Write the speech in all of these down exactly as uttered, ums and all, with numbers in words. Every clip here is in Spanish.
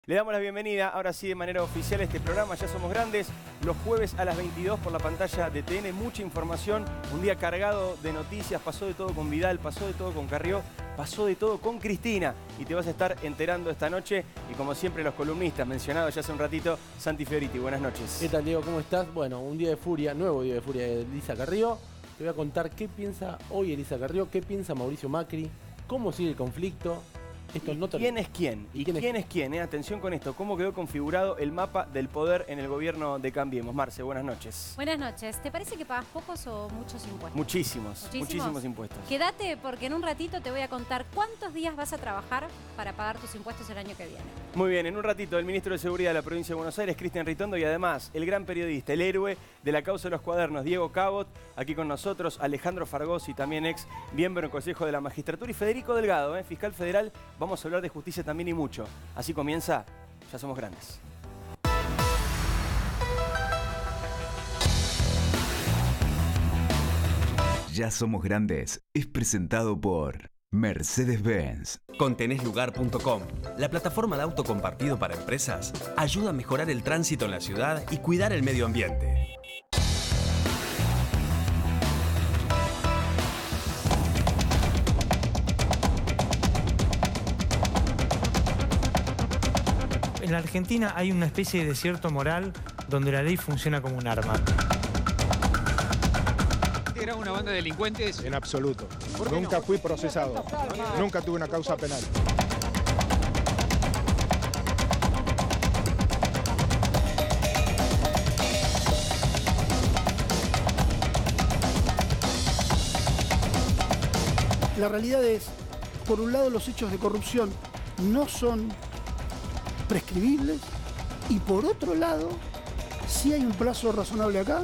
Le damos la bienvenida, ahora sí de manera oficial, a este programa Ya Somos Grandes, los jueves a las veintidós por la pantalla de T N. Mucha información, un día cargado de noticias, pasó de todo con Vidal, pasó de todo con Carrió, pasó de todo con Cristina. Y te vas a estar enterando esta noche. Y como siempre, los columnistas mencionados ya hace un ratito, Santi Fioriti, buenas noches. ¿Qué tal, Diego? ¿Cómo estás? Bueno, un día de furia, nuevo día de furia de Elisa Carrió. Te voy a contar qué piensa hoy Elisa Carrió, qué piensa Mauricio Macri, cómo sigue el conflicto. Esto no ¿Quién es quién? ¿Y quién, quién es quién? Eh? Atención con esto. ¿Cómo quedó configurado el mapa del poder en el gobierno de Cambiemos? Marce, buenas noches. Buenas noches. ¿Te parece que pagas pocos o muchos impuestos? Muchísimos, muchísimos, muchísimos impuestos. Quédate porque en un ratito te voy a contar cuántos días vas a trabajar para pagar tus impuestos el año que viene. Muy bien, en un ratito el ministro de Seguridad de la provincia de Buenos Aires, Cristian Ritondo, y además el gran periodista, el héroe de la causa de los cuadernos, Diego Cabot, aquí con nosotros, Alejandro Fargosi, también ex miembro del Consejo de la Magistratura, y Federico Delgado, eh, fiscal federal. Vamos a hablar de justicia también y mucho. Así comienza Ya Somos Grandes. Ya Somos Grandes es presentado por Mercedes-Benz. Con tenés lugar punto com, la plataforma de auto compartido para empresas, ayuda a mejorar el tránsito en la ciudad y cuidar el medio ambiente. En la Argentina hay una especie de desierto moral donde la ley funciona como un arma. ¿Era una banda de delincuentes? En absoluto. Nunca fui procesado. Nunca tuve una causa penal. La realidad es, por un lado, los hechos de corrupción no son prescribibles, y por otro lado, si hay un plazo razonable acá.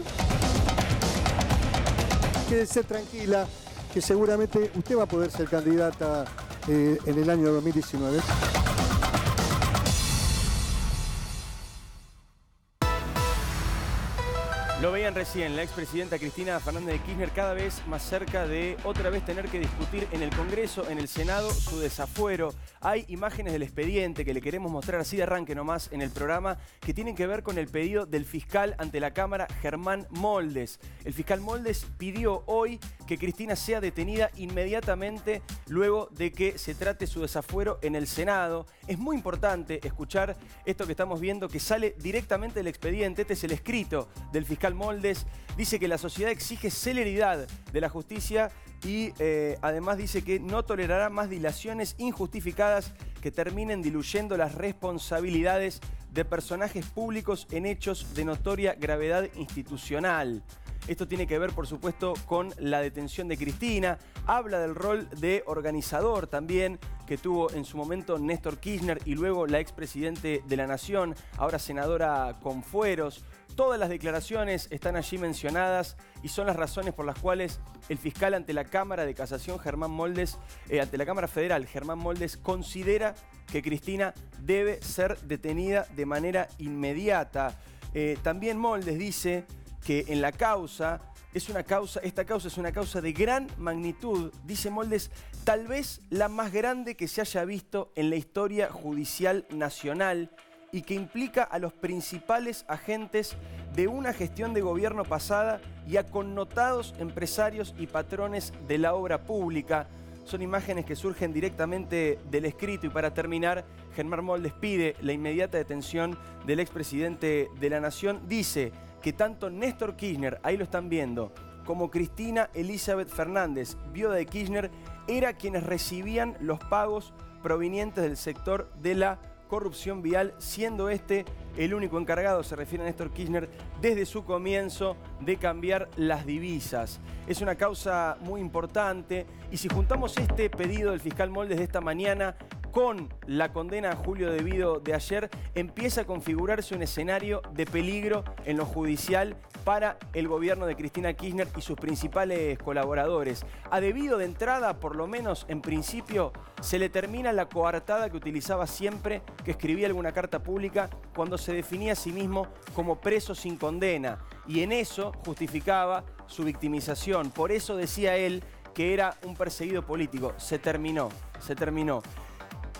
Quédese tranquila, que seguramente usted va a poder ser candidata eh, en el año dos mil diecinueve. Lo veían recién, la expresidenta Cristina Fernández de Kirchner cada vez más cerca de otra vez tener que discutir en el Congreso, en el Senado, su desafuero. Hay imágenes del expediente que le queremos mostrar así de arranque nomás en el programa, que tienen que ver con el pedido del fiscal ante la Cámara, Germán Moldes. El fiscal Moldes pidió hoy que Cristina sea detenida inmediatamente luego de que se trate su desafuero en el Senado. Es muy importante escuchar esto que estamos viendo, que sale directamente del expediente. Este es el escrito del fiscal Moldes. Dice que la sociedad exige celeridad de la justicia y eh, además dice que no tolerará más dilaciones injustificadas que terminen diluyendo las responsabilidades de personajes públicos en hechos de notoria gravedad institucional. Esto tiene que ver, por supuesto, con la detención de Cristina. Habla del rol de organizador también que tuvo en su momento Néstor Kirchner y luego la expresidente de la Nación, ahora senadora con fueros. Todas las declaraciones están allí mencionadas y son las razones por las cuales el fiscal ante la Cámara de Casación, Germán Moldes, eh, ante la Cámara Federal, Germán Moldes, considera que Cristina debe ser detenida de manera inmediata. Eh, también Moldes dice que en la causa, es una causa, esta causa es una causa de gran magnitud, dice Moldes, tal vez la más grande que se haya visto en la historia judicial nacional y que implica a los principales agentes de una gestión de gobierno pasada y a connotados empresarios y patrones de la obra pública. Son imágenes que surgen directamente del escrito y para terminar, Germán Moldes pide la inmediata detención del expresidente de la Nación. Dice que tanto Néstor Kirchner, ahí lo están viendo, como Cristina Elizabeth Fernández, viuda de Kirchner, eran quienes recibían los pagos provenientes del sector de la corrupción vial, siendo este el único encargado, se refiere a Néstor Kirchner, desde su comienzo de cambiar las divisas. Es una causa muy importante y si juntamos este pedido del fiscal Moldes de esta mañana con la condena a Julio De Vido de ayer, empieza a configurarse un escenario de peligro en lo judicial para el gobierno de Cristina Kirchner y sus principales colaboradores. A De Vido de entrada, por lo menos en principio, se le termina la coartada que utilizaba siempre que escribía alguna carta pública cuando se definía a sí mismo como preso sin condena. Y en eso justificaba su victimización. Por eso decía él que era un perseguido político. Se terminó, se terminó.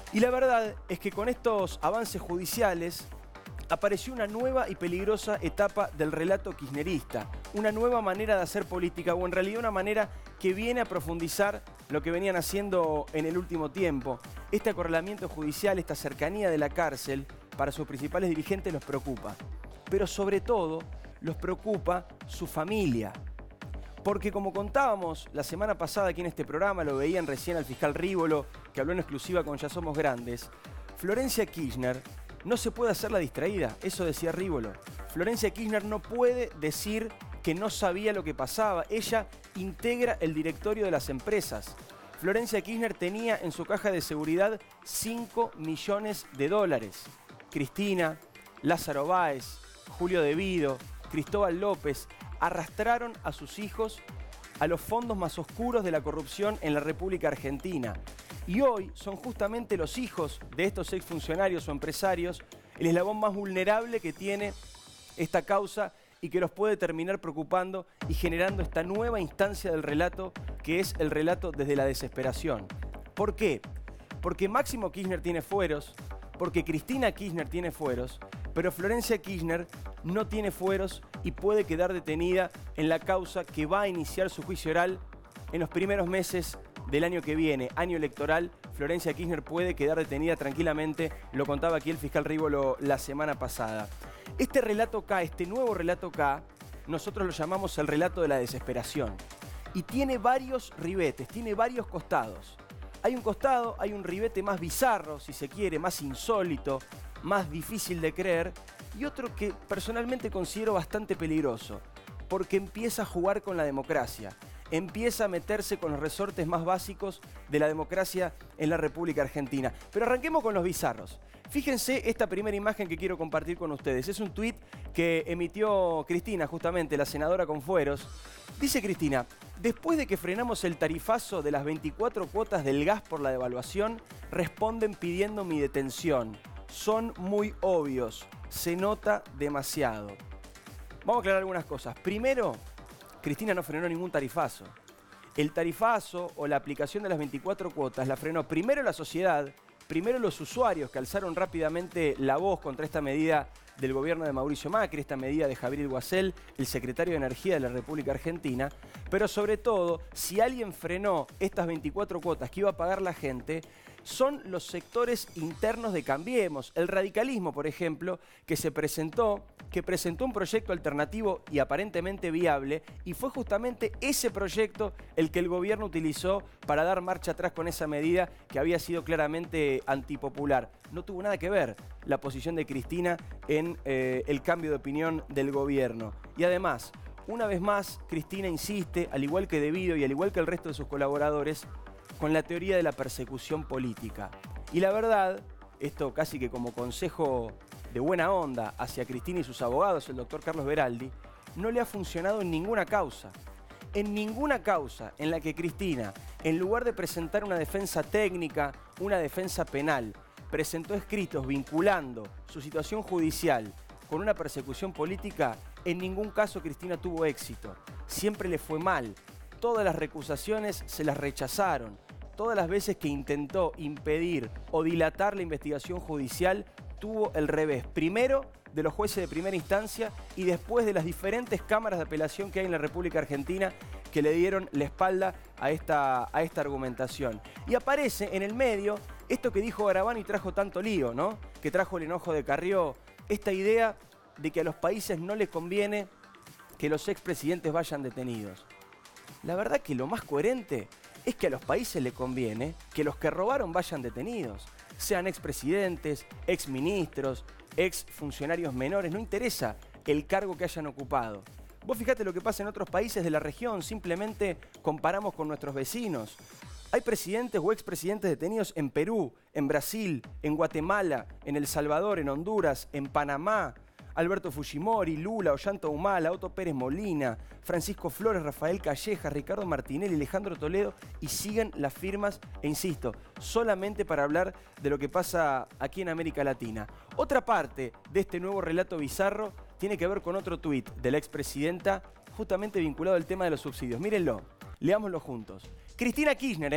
Y la verdad es que con estos avances judiciales apareció una nueva y peligrosa etapa del relato kirchnerista, una nueva manera de hacer política, o en realidad una manera que viene a profundizar lo que venían haciendo en el último tiempo. Este acorralamiento judicial, esta cercanía de la cárcel, para sus principales dirigentes los preocupa. Pero sobre todo, los preocupa su familia. Porque como contábamos la semana pasada aquí en este programa, lo veían recién al fiscal Rívolo, que habló en exclusiva con Ya Somos Grandes, Florencia Kirchner no se puede hacer la distraída, eso decía Rívolo. Florencia Kirchner no puede decir que no sabía lo que pasaba. Ella integra el directorio de las empresas. Florencia Kirchner tenía en su caja de seguridad cinco millones de dólares. Cristina, Lázaro Báez, Julio De Vido, Cristóbal López arrastraron a sus hijos a los fondos más oscuros de la corrupción en la República Argentina. Y hoy son justamente los hijos de estos exfuncionarios o empresarios el eslabón más vulnerable que tiene esta causa y que los puede terminar preocupando y generando esta nueva instancia del relato, que es el relato desde la desesperación. ¿Por qué? Porque Máximo Kirchner tiene fueros, porque Cristina Kirchner tiene fueros, pero Florencia Kirchner no tiene fueros y puede quedar detenida en la causa que va a iniciar su juicio oral en los primeros meses del año que viene, año electoral. Florencia Kirchner puede quedar detenida tranquilamente, lo contaba aquí el fiscal Rívolo la semana pasada. Este relato K, este nuevo relato K, nosotros lo llamamos el relato de la desesperación. Y tiene varios ribetes, tiene varios costados. Hay un costado, hay un ribete más bizarro, si se quiere, más insólito, más difícil de creer, y otro que personalmente considero bastante peligroso, porque empieza a jugar con la democracia. Empieza a meterse con los resortes más básicos de la democracia en la República Argentina. Pero arranquemos con los bizarros. Fíjense esta primera imagen que quiero compartir con ustedes. Es un tuit que emitió Cristina, justamente, la senadora con fueros. Dice Cristina: después de que frenamos el tarifazo de las veinticuatro cuotas del gas por la devaluación, responden pidiendo mi detención. Son muy obvios. Se nota demasiado. Vamos a aclarar algunas cosas. Primero, Cristina no frenó ningún tarifazo. El tarifazo o la aplicación de las veinticuatro cuotas la frenó primero la sociedad, primero los usuarios que alzaron rápidamente la voz contra esta medida del gobierno de Mauricio Macri, esta medida de Javier Guasel, el secretario de Energía de la República Argentina, pero sobre todo, si alguien frenó estas veinticuatro cuotas que iba a pagar la gente, son los sectores internos de Cambiemos. El radicalismo, por ejemplo, que se presentó, que presentó un proyecto alternativo y aparentemente viable, y fue justamente ese proyecto el que el gobierno utilizó para dar marcha atrás con esa medida que había sido claramente antipopular. No tuvo nada que ver la posición de Cristina en eh, el cambio de opinión del gobierno. Y además, una vez más, Cristina insiste, al igual que De Vido y al igual que el resto de sus colaboradores, con la teoría de la persecución política. Y la verdad, esto casi que como consejo de buena onda hacia Cristina y sus abogados, el doctor Carlos Beraldi, no le ha funcionado en ninguna causa. En ninguna causa en la que Cristina, en lugar de presentar una defensa técnica, una defensa penal, presentó escritos vinculando su situación judicial con una persecución política, en ningún caso Cristina tuvo éxito. Siempre le fue mal. Todas las recusaciones se las rechazaron. Todas las veces que intentó impedir o dilatar la investigación judicial, tuvo el revés. Primero de los jueces de primera instancia y después de las diferentes cámaras de apelación que hay en la República Argentina que le dieron la espalda a esta, a esta argumentación. Y aparece en el medio esto que dijo Garabano y trajo tanto lío, ¿no? Que trajo el enojo de Carrió, esta idea de que a los países no les conviene que los expresidentes vayan detenidos. La verdad que lo más coherente es que a los países les conviene que los que robaron vayan detenidos. Sean expresidentes, exministros, exfuncionarios menores, no interesa el cargo que hayan ocupado. Vos fijate lo que pasa en otros países de la región, simplemente comparamos con nuestros vecinos. Hay presidentes o expresidentes detenidos en Perú, en Brasil, en Guatemala, en El Salvador, en Honduras, en Panamá. Alberto Fujimori, Lula, Ollanta Humala, Otto Pérez Molina, Francisco Flores, Rafael Calleja, Ricardo Martinelli, Alejandro Toledo, y siguen las firmas, e insisto, solamente para hablar de lo que pasa aquí en América Latina. Otra parte de este nuevo relato bizarro tiene que ver con otro tuit de la expresidenta, justamente vinculado al tema de los subsidios. Mírenlo, leámoslo juntos. Cristina Kirchner, ¿eh?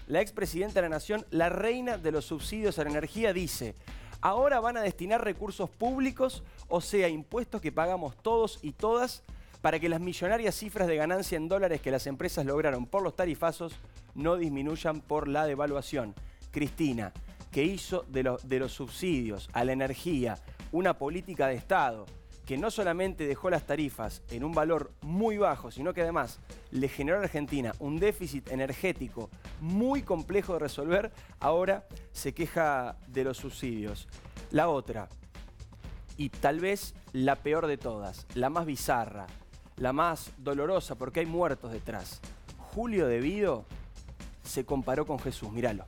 la expresidenta de la Nación, la reina de los subsidios a la energía, dice: ahora van a destinar recursos públicos, o sea, impuestos que pagamos todos y todas, para que las millonarias cifras de ganancia en dólares que las empresas lograron por los tarifazos no disminuyan por la devaluación. Cristina, que hizo de, lo, de los subsidios a la energía una política de Estado, que no solamente dejó las tarifas en un valor muy bajo, sino que además le generó a Argentina un déficit energético muy complejo de resolver, ahora se queja de los subsidios. La otra, y tal vez la peor de todas, la más bizarra, la más dolorosa porque hay muertos detrás. Julio De Vido se comparó con Jesús, míralo.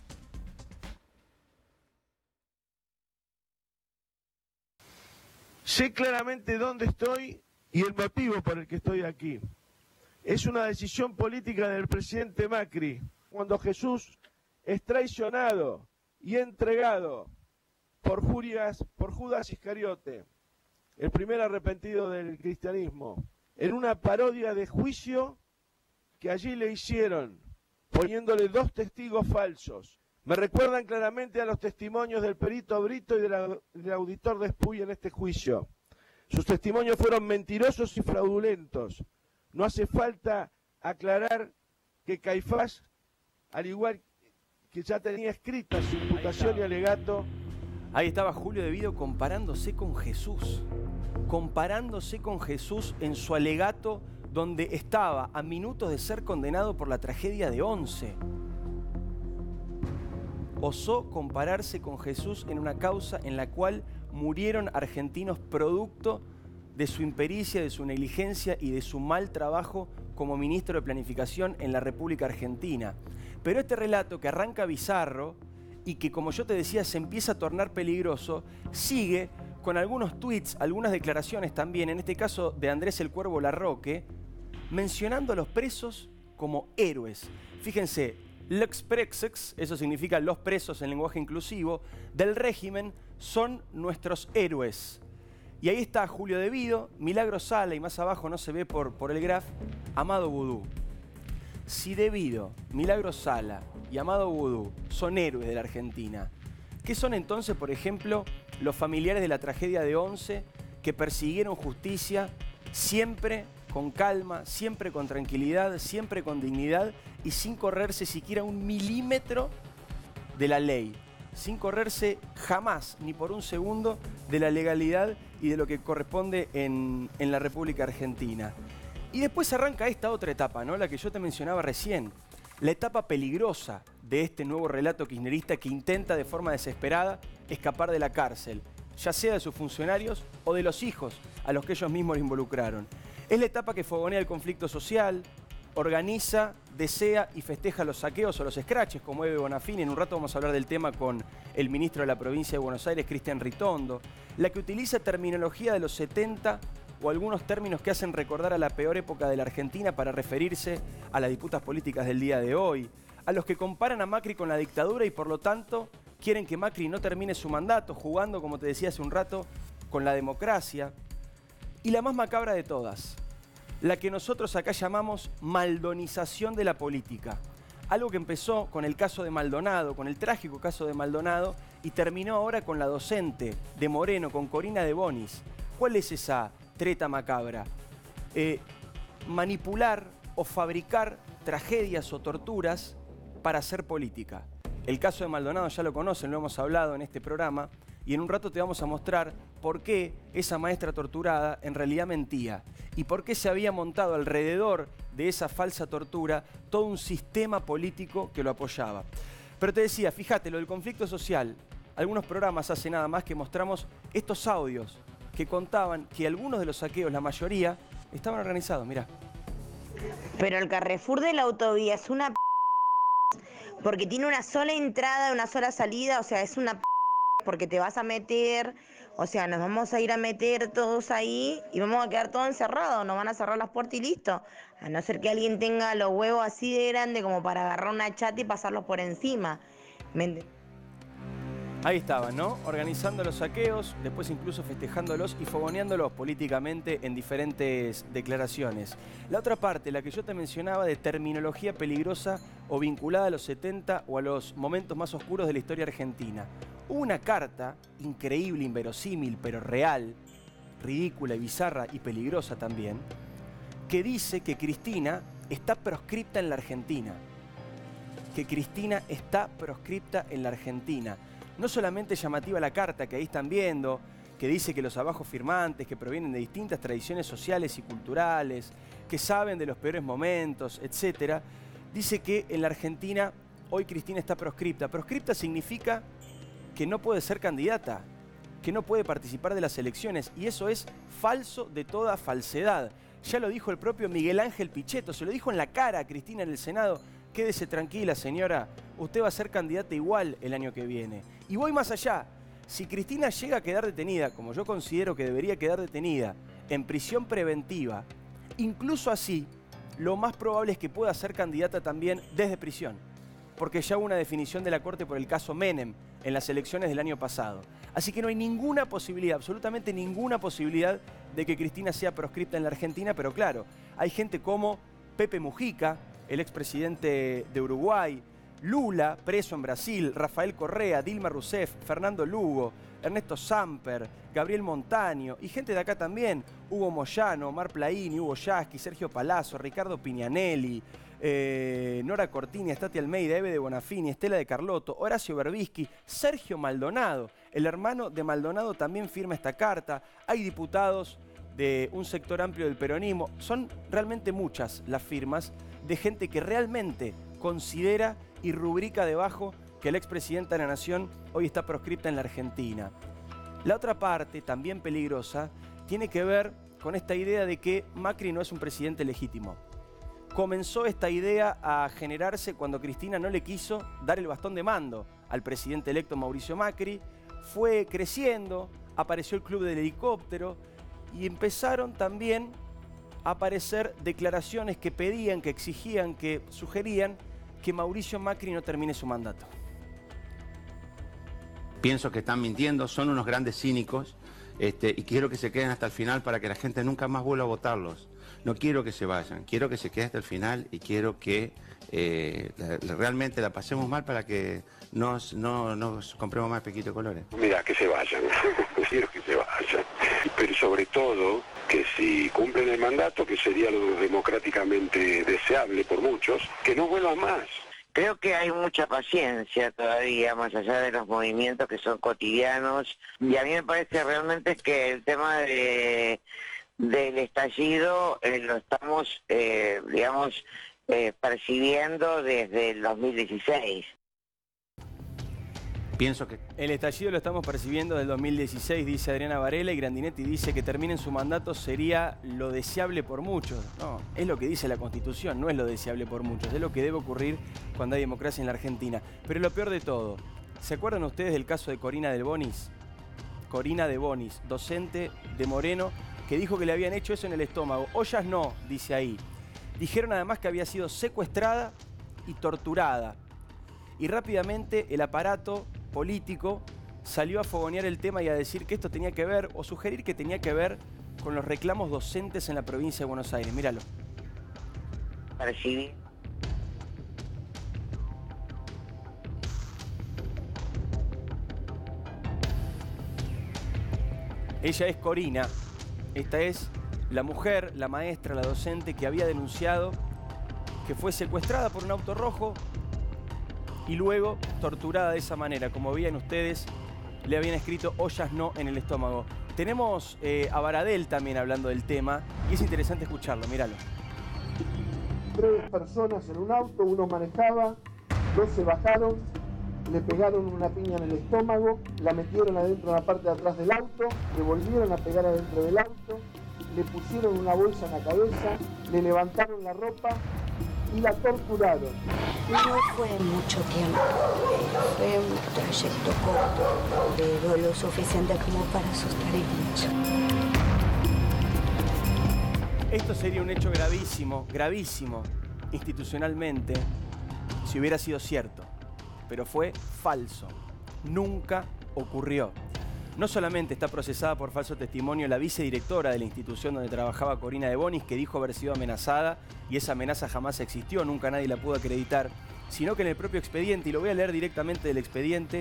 Sé claramente dónde estoy y el motivo por el que estoy aquí. Es una decisión política del presidente Macri. Cuando Jesús es traicionado y entregado por Judas, por Judas Iscariote, el primer arrepentido del cristianismo, en una parodia de juicio que allí le hicieron, poniéndole dos testigos falsos. Me recuerdan claramente a los testimonios del perito Brito y del, del auditor Despuy en este juicio. Sus testimonios fueron mentirosos y fraudulentos. No hace falta aclarar que Caifás, al igual que ya tenía escrita su imputación y alegato... Ahí estaba Julio De Vido comparándose con Jesús. Comparándose con Jesús en su alegato, donde estaba a minutos de ser condenado por la tragedia de Once. Osó compararse con Jesús en una causa en la cual murieron argentinos producto de su impericia, de su negligencia y de su mal trabajo como ministro de Planificación en la República Argentina. Pero este relato, que arranca bizarro y que, como yo te decía, se empieza a tornar peligroso, sigue con algunos tweets, algunas declaraciones también, en este caso de Andrés El Cuervo Larroque, mencionando a los presos como héroes. Fíjense, los presos, eso significa los presos en lenguaje inclusivo, del régimen son nuestros héroes. Y ahí está Julio De Vido, Milagro Sala, y más abajo no se ve por, por el graf, Amado Vudú. Si De Vido, Milagro Sala y Amado Vudú son héroes de la Argentina, ¿qué son entonces, por ejemplo, los familiares de la tragedia de Once que persiguieron justicia siempre con calma, siempre con tranquilidad, siempre con dignidad y sin correrse siquiera un milímetro de la ley, sin correrse jamás, ni por un segundo, de la legalidad y de lo que corresponde en, en la República Argentina? Y después arranca esta otra etapa, ¿no? La que yo te mencionaba recién, la etapa peligrosa de este nuevo relato kirchnerista que intenta de forma desesperada escapar de la cárcel, ya sea de sus funcionarios o de los hijos a los que ellos mismos lo involucraron. Es la etapa que fogonea el conflicto social, organiza, desea y festeja los saqueos o los escraches, como Eve Bonafini. En un rato vamos a hablar del tema con el ministro de la provincia de Buenos Aires, Cristian Ritondo. La que utiliza terminología de los setenta o algunos términos que hacen recordar a la peor época de la Argentina para referirse a las disputas políticas del día de hoy. A los que comparan a Macri con la dictadura y por lo tanto quieren que Macri no termine su mandato, jugando, como te decía hace un rato, con la democracia. Y la más macabra de todas, la que nosotros acá llamamos maldonización de la política. Algo que empezó con el caso de Maldonado, con el trágico caso de Maldonado, y terminó ahora con la docente de Moreno, con Corina de Bonis. ¿Cuál es esa treta macabra? Eh, manipular o fabricar tragedias o torturas para hacer política. El caso de Maldonado ya lo conocen, lo hemos hablado en este programa, y en un rato te vamos a mostrar por qué esa maestra torturada en realidad mentía y por qué se había montado alrededor de esa falsa tortura todo un sistema político que lo apoyaba. Pero te decía, fíjate, lo del conflicto social, algunos programas hace nada más que mostramos estos audios que contaban que algunos de los saqueos, la mayoría, estaban organizados, mirá. Pero el Carrefour de la autovía es una p... porque tiene una sola entrada, una sola salida, o sea, es una p... porque te vas a meter, o sea, nos vamos a ir a meter todos ahí y vamos a quedar todos encerrados, nos van a cerrar las puertas y listo. A no ser que alguien tenga los huevos así de grande como para agarrar una chata y pasarlos por encima. ¿Me entiendes? Ahí estaban, ¿no? Organizando los saqueos, después incluso festejándolos y fogoneándolos políticamente en diferentes declaraciones. La otra parte, la que yo te mencionaba de terminología peligrosa o vinculada a los setenta o a los momentos más oscuros de la historia argentina. Hubo una carta increíble, inverosímil, pero real, ridícula y bizarra y peligrosa también, que dice que Cristina está proscripta en la Argentina. Que Cristina está proscripta en la Argentina. No solamente llamativa la carta que ahí están viendo, que dice que los abajo firmantes, que provienen de distintas tradiciones sociales y culturales, que saben de los peores momentos, etcétera, dice que en la Argentina hoy Cristina está proscripta. Proscripta significa que no puede ser candidata, que no puede participar de las elecciones, y eso es falso de toda falsedad. Ya lo dijo el propio Miguel Ángel Pichetto, se lo dijo en la cara a Cristina en el Senado. Quédese tranquila, señora, usted va a ser candidata igual el año que viene. Y voy más allá. Si Cristina llega a quedar detenida, como yo considero que debería quedar detenida, en prisión preventiva, incluso así, lo más probable es que pueda ser candidata también desde prisión. Porque ya hubo una definición de la Corte por el caso Menem en las elecciones del año pasado. Así que no hay ninguna posibilidad, absolutamente ninguna posibilidad de que Cristina sea proscripta en la Argentina, pero claro, hay gente como Pepe Mujica, el expresidente de Uruguay, Lula, preso en Brasil, Rafael Correa, Dilma Rousseff, Fernando Lugo, Ernesto Samper, Gabriel Montaño y gente de acá también, Hugo Moyano, Omar Plaini, Hugo Yasky, Sergio Palazzo, Ricardo Pignanelli, eh, Nora Cortini, Stati Almeida, Eve de Bonafini, Estela de Carlotto, Horacio Berbisky, Sergio Maldonado, el hermano de Maldonado también firma esta carta. Hay diputados de un sector amplio del peronismo, son realmente muchas las firmas de gente que realmente considera y rubrica debajo que la expresidenta de la Nación hoy está proscripta en la Argentina. La otra parte, también peligrosa, tiene que ver con esta idea de que Macri no es un presidente legítimo. Comenzó esta idea a generarse cuando Cristina no le quiso dar el bastón de mando al presidente electo Mauricio Macri, fue creciendo, apareció el Club del Helicóptero y empezaron también a aparecer declaraciones que pedían, que exigían, que sugerían que Mauricio Macri no termine su mandato. Pienso que están mintiendo, son unos grandes cínicos, este, y quiero que se queden hasta el final para que la gente nunca más vuelva a votarlos. No quiero que se vayan, quiero que se queden hasta el final y quiero que eh, la, la, realmente la pasemos mal para que nos, no nos compremos más pequito de colores. Mira, que se vayan, quiero que se vayan, pero sobre todo que si cumplen el mandato, que sería lo democráticamente deseable por muchos, que no vuelvan más. Creo que hay mucha paciencia todavía, más allá de los movimientos que son cotidianos, y a mí me parece realmente que el tema de, del estallido eh, lo estamos, eh, digamos, eh, percibiendo desde el dos mil dieciséis. Pienso que... El estallido lo estamos percibiendo desde el dos mil dieciséis, dice Adriana Varela, y Grandinetti dice que termine en su mandato sería lo deseable por muchos. No, es lo que dice la Constitución, no es lo deseable por muchos, es lo que debe ocurrir cuando hay democracia en la Argentina. Pero lo peor de todo, ¿se acuerdan ustedes del caso de Corina de Bonis? Corina de Bonis, docente de Moreno, que dijo que le habían hecho eso en el estómago. Ollas no, dice ahí. Dijeron además que había sido secuestrada y torturada. Y rápidamente el aparato político salió a fogonear el tema y a decir que esto tenía que ver, o sugerir que tenía que ver con los reclamos docentes en la provincia de Buenos Aires. Míralo. Percibí. Ella es Corina. Esta es la mujer, la maestra, la docente que había denunciado que fue secuestrada por un auto rojo y luego torturada de esa manera. Como veían ustedes, le habían escrito ollas no en el estómago. Tenemos eh, a Baradel también hablando del tema y es interesante escucharlo, míralo. Tres personas en un auto, uno manejaba, dos se bajaron, le pegaron una piña en el estómago, la metieron adentro de la parte de atrás del auto, le volvieron a pegar adentro del auto, le pusieron una bolsa en la cabeza, le levantaron la ropa y la torturaron. No fue mucho tiempo, fue un trayecto corto, pero lo suficiente como para asustar el hecho. Esto sería un hecho gravísimo, gravísimo, institucionalmente, si hubiera sido cierto, pero fue falso. nunca ocurrió. No solamente está procesada por falso testimonio la vicedirectora de la institución donde trabajaba Corina de Bonis, que dijo haber sido amenazada, y esa amenaza jamás existió, nunca nadie la pudo acreditar, sino que en el propio expediente, y lo voy a leer directamente del expediente,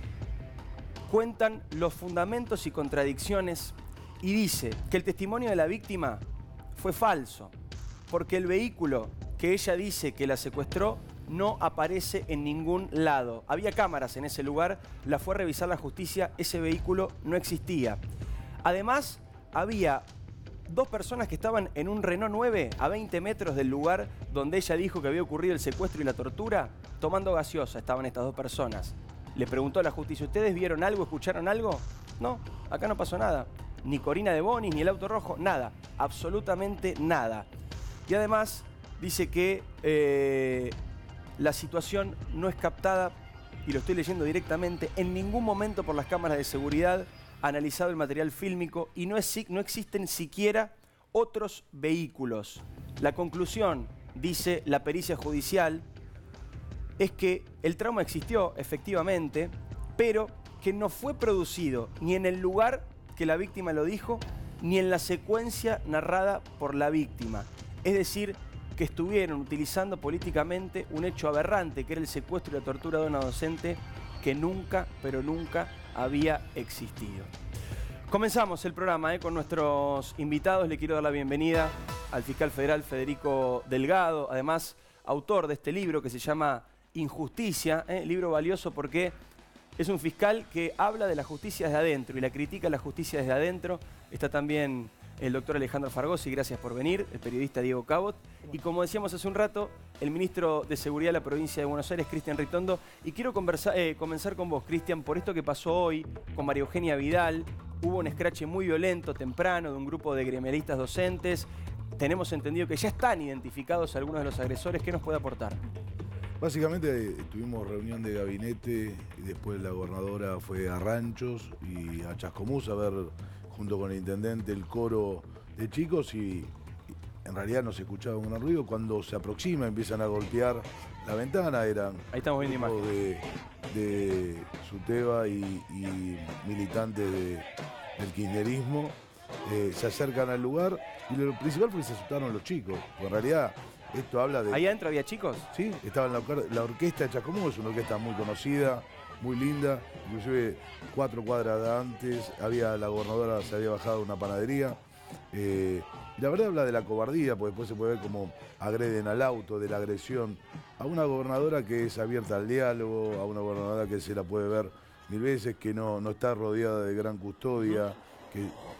cuentan los fundamentos y contradicciones y dice que el testimonio de la víctima fue falso, porque el vehículo que ella dice que la secuestró no aparece en ningún lado. Había cámaras en ese lugar, la fue a revisar la justicia, ese vehículo no existía. Además, había dos personas que estaban en un Renault nueve a veinte metros del lugar donde ella dijo que había ocurrido el secuestro y la tortura, tomando gaseosa estaban estas dos personas. Le preguntó a la justicia, ¿ustedes vieron algo, escucharon algo? No, acá no pasó nada. Ni Corina de Bonis, ni el auto rojo, nada. Absolutamente nada. Y además dice que eh, la situación no es captada, y lo estoy leyendo directamente, en ningún momento por las cámaras de seguridad, analizado el material fílmico y no, es, no existen siquiera otros vehículos. La conclusión, dice la pericia judicial, es que el trauma existió, efectivamente, pero que no fue producido ni en el lugar que la víctima lo dijo, ni en la secuencia narrada por la víctima. Es decir, que estuvieron utilizando políticamente un hecho aberrante, que era el secuestro y la tortura de una docente que nunca, pero nunca había existido. Comenzamos el programa eh, con nuestros invitados. Le quiero dar la bienvenida al fiscal federal Federico Delgado, además autor de este libro que se llama Injusticia, eh, libro valioso porque es un fiscal que habla de la justicia desde adentro y la critica a la justicia desde adentro. Está también el doctor Alejandro Fargosi, gracias por venir, el periodista Diego Cabot, y como decíamos hace un rato, el ministro de Seguridad de la provincia de Buenos Aires, Cristian Ritondo. Y quiero conversar, eh, comenzar con vos, Cristian, por esto que pasó hoy con María Eugenia Vidal. Hubo un escrache muy violento temprano de un grupo de gremialistas docentes. Tenemos entendido que ya están identificados algunos de los agresores. ¿Qué nos puede aportar? Básicamente tuvimos reunión de gabinete y después la gobernadora fue a Ranchos y a Chascomús a ver, junto con el intendente, el coro de chicos, y en realidad no se escuchaba un ruido. Cuando se aproxima empiezan a golpear la ventana, eran ahí estamos viendo imágenes de, de Suteba y, y militantes de, del kirchnerismo. Eh, se acercan al lugar y lo principal fue que se asustaron los chicos. En realidad esto habla de... ¿Ahí adentro había chicos? Sí, estaba en la, or la orquesta de Chascomús, es una orquesta muy conocida, muy linda, inclusive cuatro cuadras de antes había, la gobernadora se había bajado a una panadería. Eh, y la verdad habla de la cobardía, porque después se puede ver cómo agreden al auto, de la agresión a una gobernadora que es abierta al diálogo, a una gobernadora que se la puede ver mil veces, que no, no está rodeada de gran custodia. Que,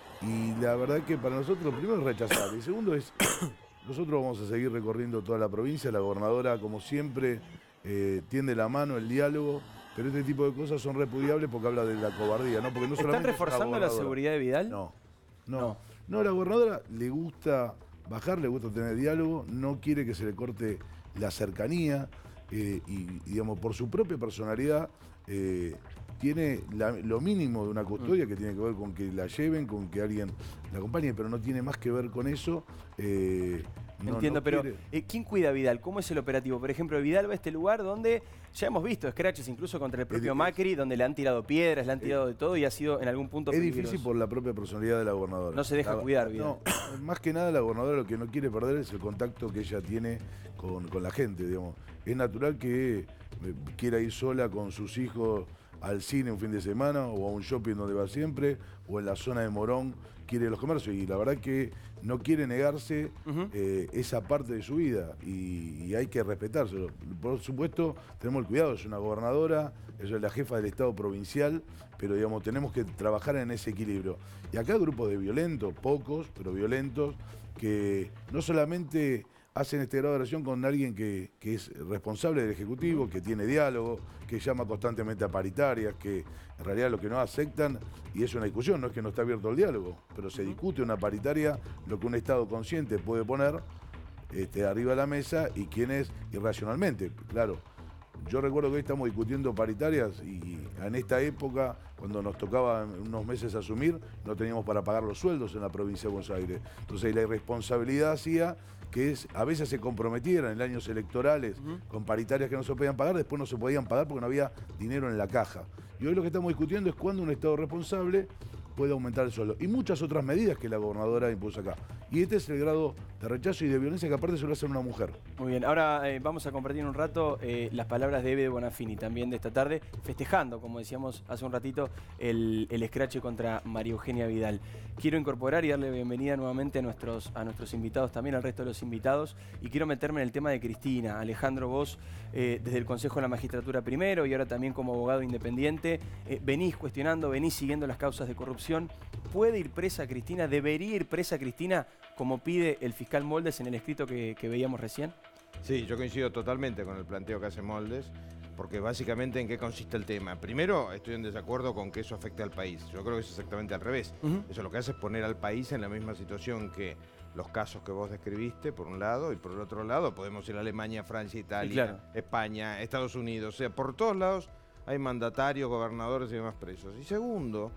y la verdad que para nosotros, primero es rechazable, y segundo es, nosotros vamos a seguir recorriendo toda la provincia. La gobernadora, como siempre, eh, tiende la mano, el diálogo, pero este tipo de cosas son repudiables porque habla de la cobardía, ¿no? Porque no ¿Están reforzando la seguridad de Vidal? No, no, no. No, a la gobernadora le gusta bajar, le gusta tener diálogo, no quiere que se le corte la cercanía eh, y, digamos, por su propia personalidad eh, tiene la, lo mínimo de una custodia que tiene que ver con que la lleven, con que alguien la acompañe, pero no tiene más que ver con eso. Eh, no, Entiendo, no pero quiere... eh, ¿quién cuida a Vidal? ¿Cómo es el operativo? Por ejemplo, Vidal va a este lugar donde ya hemos visto escraches incluso contra el propio es, Macri, donde le han tirado piedras, le han tirado de todo y ha sido en algún punto Es peligroso. difícil por la propia personalidad de la gobernadora. No se deja la, cuidar, Vidal. No, más que nada la gobernadora lo que no quiere perder es el contacto que ella tiene con, con la gente, digamos. Es natural que eh, quiera ir sola con sus hijos al cine un fin de semana o a un shopping donde va siempre, o en la zona de Morón quiere los comercios, y la verdad que no quiere negarse uh-huh. eh, esa parte de su vida, y, y hay que respetárselo. Por supuesto, tenemos el cuidado, es una gobernadora, ella es la jefa del Estado provincial, pero digamos, tenemos que trabajar en ese equilibrio. Y acá hay grupos de violentos, pocos, pero violentos, que no solamente hacen este grado de relación con alguien que, que es responsable del Ejecutivo, que tiene diálogo, que llama constantemente a paritarias, que en realidad lo que no aceptan, y es una discusión, no es que no está abierto el diálogo, pero se discute una paritaria, lo que un Estado consciente puede poner este, arriba de la mesa y quienes irracionalmente, claro, Yo recuerdo que hoy estamos discutiendo paritarias y en esta época, cuando nos tocaba unos meses asumir, no teníamos para pagar los sueldos en la provincia de Buenos Aires. Entonces la irresponsabilidad hacía que es, a veces se comprometieran en años electorales uh-huh. con paritarias que no se podían pagar, después no se podían pagar porque no había dinero en la caja. Y hoy lo que estamos discutiendo es cuándo un Estado responsable puede aumentar el sueldo. Y muchas otras medidas que la gobernadora impuso acá. Y este es el grado de rechazo y de violencia que aparte se lo hace una mujer. Muy bien, ahora eh, vamos a compartir un rato eh, las palabras de Eve de Bonafini también de esta tarde, festejando, como decíamos hace un ratito, el, el escrache contra María Eugenia Vidal. Quiero incorporar y darle bienvenida nuevamente a nuestros, a nuestros invitados, también al resto de los invitados, y quiero meterme en el tema de Cristina. Alejandro, vos eh, desde el Consejo de la Magistratura primero y ahora también como abogado independiente, eh, venís cuestionando, venís siguiendo las causas de corrupción. ¿Puede ir presa Cristina? ¿Debería ir presa Cristina como pide el fiscal Moldes en el escrito que, que veíamos recién? Sí, yo coincido totalmente con el planteo que hace Moldes, porque básicamente en qué consiste el tema. Primero, estoy en desacuerdo con que eso afecte al país. Yo creo que es exactamente al revés. Uh-huh. Eso lo que hace es poner al país en la misma situación que los casos que vos describiste, por un lado, y por el otro lado podemos ir a Alemania, Francia, Italia, sí, claro. España, Estados Unidos. O sea, por todos lados hay mandatarios, gobernadores y demás presos. Y segundo,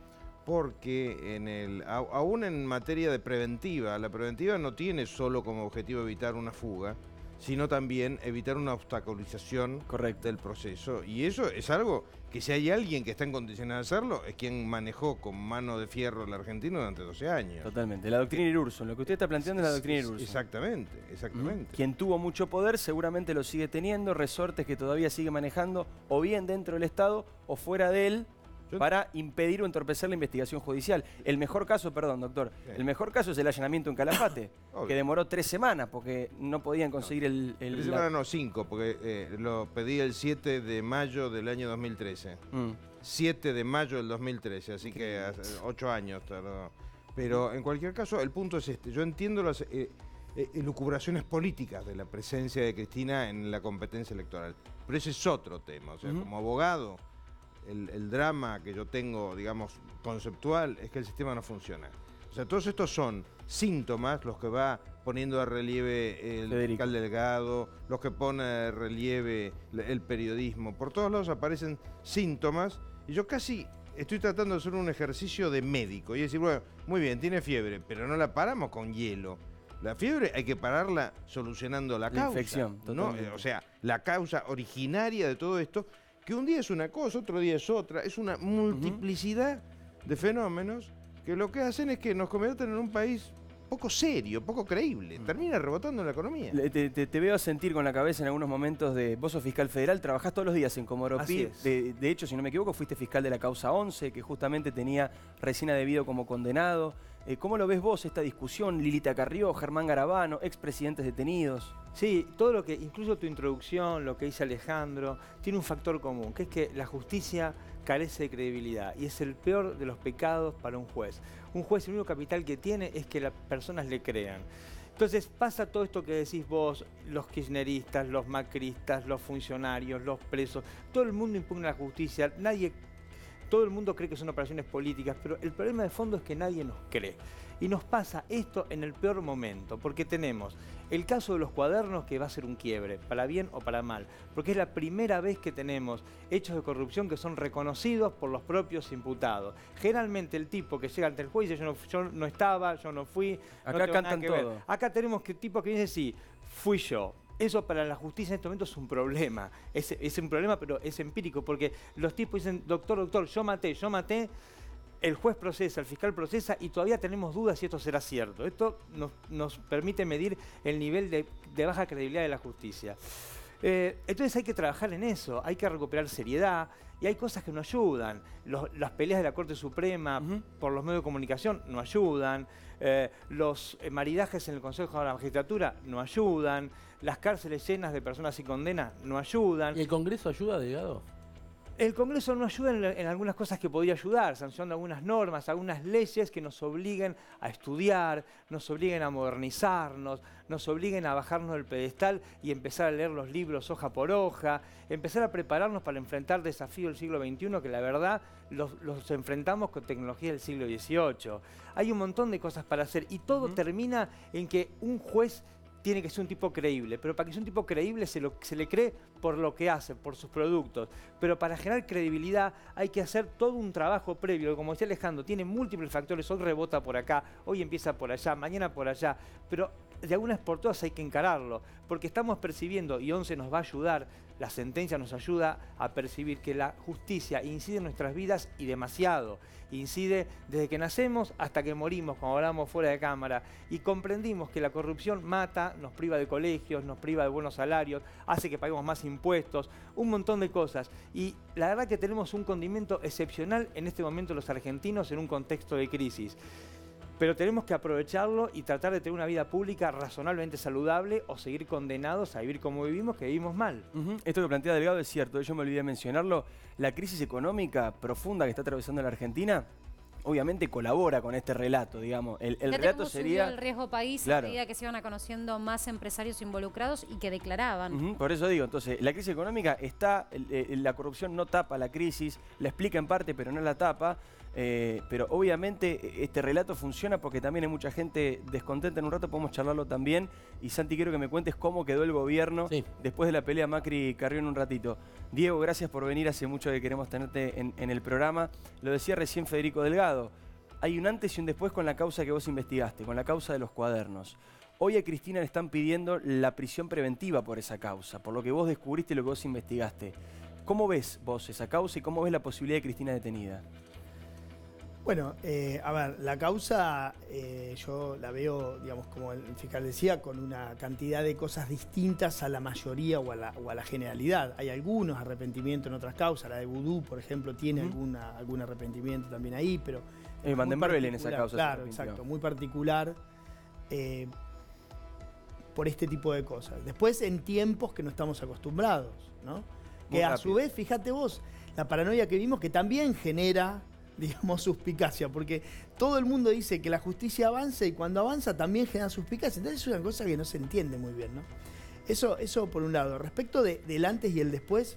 porque en el, aún en materia de preventiva, la preventiva no tiene solo como objetivo evitar una fuga, sino también evitar una obstaculización Correcto. Del proceso. Y eso es algo que si hay alguien que está en condiciones de hacerlo, es quien manejó con mano de fierro la Argentina durante doce años. Totalmente. La doctrina Irurson. Lo que usted está planteando es la doctrina Irurson. Exactamente, exactamente. ¿Mm? Quien tuvo mucho poder seguramente lo sigue teniendo, resortes que todavía sigue manejando, o bien dentro del Estado o fuera de él, para impedir o entorpecer la investigación judicial. El mejor caso, perdón, doctor, sí. el mejor caso es el allanamiento en Calafate, que demoró tres semanas porque no podían conseguir no. el... el tres la... semanas no, cinco, porque eh, lo pedí el siete de mayo del año dos mil trece. Mm. siete de mayo del dos mil trece, así Qué que hace ocho años tardó. Pero en cualquier caso, el punto es este. Yo entiendo las eh, eh, elucubraciones políticas de la presencia de Cristina en la competencia electoral, pero ese es otro tema. O sea, uh-huh. como abogado... El, el drama que yo tengo, digamos, conceptual, es que el sistema no funciona. O sea, todos estos son síntomas los que va poniendo a relieve el Federico. fiscal Delgado, los que pone a relieve el periodismo. Por todos lados aparecen síntomas y yo casi estoy tratando de hacer un ejercicio de médico y decir, bueno, muy bien, tiene fiebre, pero no la paramos con hielo. La fiebre hay que pararla solucionando la, la causa. Infección, ¿no? O sea, la causa originaria de todo esto, que un día es una cosa, otro día es otra, es una multiplicidad uh-huh. de fenómenos que lo que hacen es que nos convierten en un país poco serio, poco creíble, termina rebotando en la economía. Te, te, te veo sentir con la cabeza en algunos momentos de... Vos sos fiscal federal, trabajás todos los días en Comodoro Pi. De, de hecho, si no me equivoco, fuiste fiscal de la causa once, que justamente tenía Resina Debido como condenado. Eh, ¿Cómo lo ves vos esta discusión? Lilita Carrió, Germán Garabano, expresidentes detenidos. Sí, todo lo que, incluso tu introducción, lo que dice Alejandro, tiene un factor común, que es que la justicia carece de credibilidad y es el peor de los pecados para un juez. Un juez, el único capital que tiene es que las personas le crean. Entonces pasa todo esto que decís vos, los kirchneristas, los macristas, los funcionarios, los presos, todo el mundo impugna la justicia, nadie... Todo el mundo cree que son operaciones políticas, pero el problema de fondo es que nadie nos cree. Y nos pasa esto en el peor momento, porque tenemos el caso de los cuadernos que va a ser un quiebre, para bien o para mal, porque es la primera vez que tenemos hechos de corrupción que son reconocidos por los propios imputados. Generalmente el tipo que llega ante el juez dice, yo no, yo no estaba, yo no fui, acá no cantan todo. Ver. Acá tenemos que tipo que dice, sí, fui yo. Eso para la justicia en este momento es un problema. Es, es un problema, pero es empírico, porque los tipos dicen, doctor, doctor, yo maté, yo maté, el juez procesa, el fiscal procesa y todavía tenemos dudas si esto será cierto. Esto nos, nos permite medir el nivel de, de baja credibilidad de la justicia. Eh, entonces hay que trabajar en eso, hay que recuperar seriedad y hay cosas que no ayudan. Los, las peleas de la Corte Suprema uh-huh. por los medios de comunicación no ayudan, eh, los eh, maridajes en el Consejo de la Magistratura no ayudan, las cárceles llenas de personas sin condena no ayudan. ¿Y el Congreso ayuda, Delgado? El Congreso no ayuda en, en algunas cosas que podría ayudar, sancionando algunas normas, algunas leyes que nos obliguen a estudiar, nos obliguen a modernizarnos, nos obliguen a bajarnos del pedestal y empezar a leer los libros hoja por hoja, empezar a prepararnos para enfrentar desafíos del siglo veintiuno que la verdad los, los enfrentamos con tecnología del siglo dieciocho. Hay un montón de cosas para hacer y todo uh-huh. termina en que un juez tiene que ser un tipo creíble, pero para que sea un tipo creíble se, lo, se le cree por lo que hace, por sus productos. Pero para generar credibilidad hay que hacer todo un trabajo previo, como decía Alejandro, tiene múltiples factores, hoy rebota por acá, hoy empieza por allá, mañana por allá, pero de algunas por todas hay que encararlo, porque estamos percibiendo, y ONCE nos va a ayudar, la sentencia nos ayuda a percibir que la justicia incide en nuestras vidas y demasiado. Incide desde que nacemos hasta que morimos, como hablamos fuera de cámara, y comprendimos que la corrupción mata, nos priva de colegios, nos priva de buenos salarios, hace que paguemos más impuestos, un montón de cosas. Y la verdad que tenemos un condimento excepcional en este momento los argentinos en un contexto de crisis. Pero tenemos que aprovecharlo y tratar de tener una vida pública razonablemente saludable o seguir condenados a vivir como vivimos, que vivimos mal. Uh-huh. Esto que plantea Delgado es cierto, yo me olvidé de mencionarlo. La crisis económica profunda que está atravesando la Argentina obviamente colabora con este relato, digamos. El, el Fíjate relato cómo sería... subió el riesgo país Claro. a medida que se iban conociendo más empresarios involucrados y que declaraban. Uh-huh, por eso digo, entonces, la crisis económica está, el, el, la corrupción no tapa la crisis, la explica en parte, pero no la tapa. Eh, pero obviamente este relato funciona porque también hay mucha gente descontenta. En un rato podemos charlarlo también. Y Santi, quiero que me cuentes cómo quedó el gobierno sí. después de la pelea Macri-Carrió en un ratito. Diego, gracias por venir. Hace mucho que queremos tenerte en, en el programa. Lo decía recién Federico Delgado. Hay un antes y un después con la causa que vos investigaste, con la causa de los cuadernos. Hoy a Cristina le están pidiendo la prisión preventiva por esa causa, por lo que vos descubriste y lo que vos investigaste. ¿Cómo ves vos esa causa y cómo ves la posibilidad de Cristina detenida? Bueno, eh, a ver, la causa eh, yo la veo, digamos, como el fiscal decía, con una cantidad de cosas distintas a la mayoría o a la, o a la generalidad. Hay algunos arrepentimientos en otras causas, la de Vudú, por ejemplo, tiene uh-huh. alguna, algún arrepentimiento también ahí, pero... Eh, Van den Marvel en esa causa. Claro, exacto, muy particular eh, por este tipo de cosas. Después en tiempos que no estamos acostumbrados, ¿no? Que a su vez, fíjate vos, la paranoia que vimos que también genera... digamos, suspicacia, porque todo el mundo dice que la justicia avanza y cuando avanza también genera suspicacia. Entonces es una cosa que no se entiende muy bien, ¿no? Eso, eso por un lado. Respecto de, del antes y el después,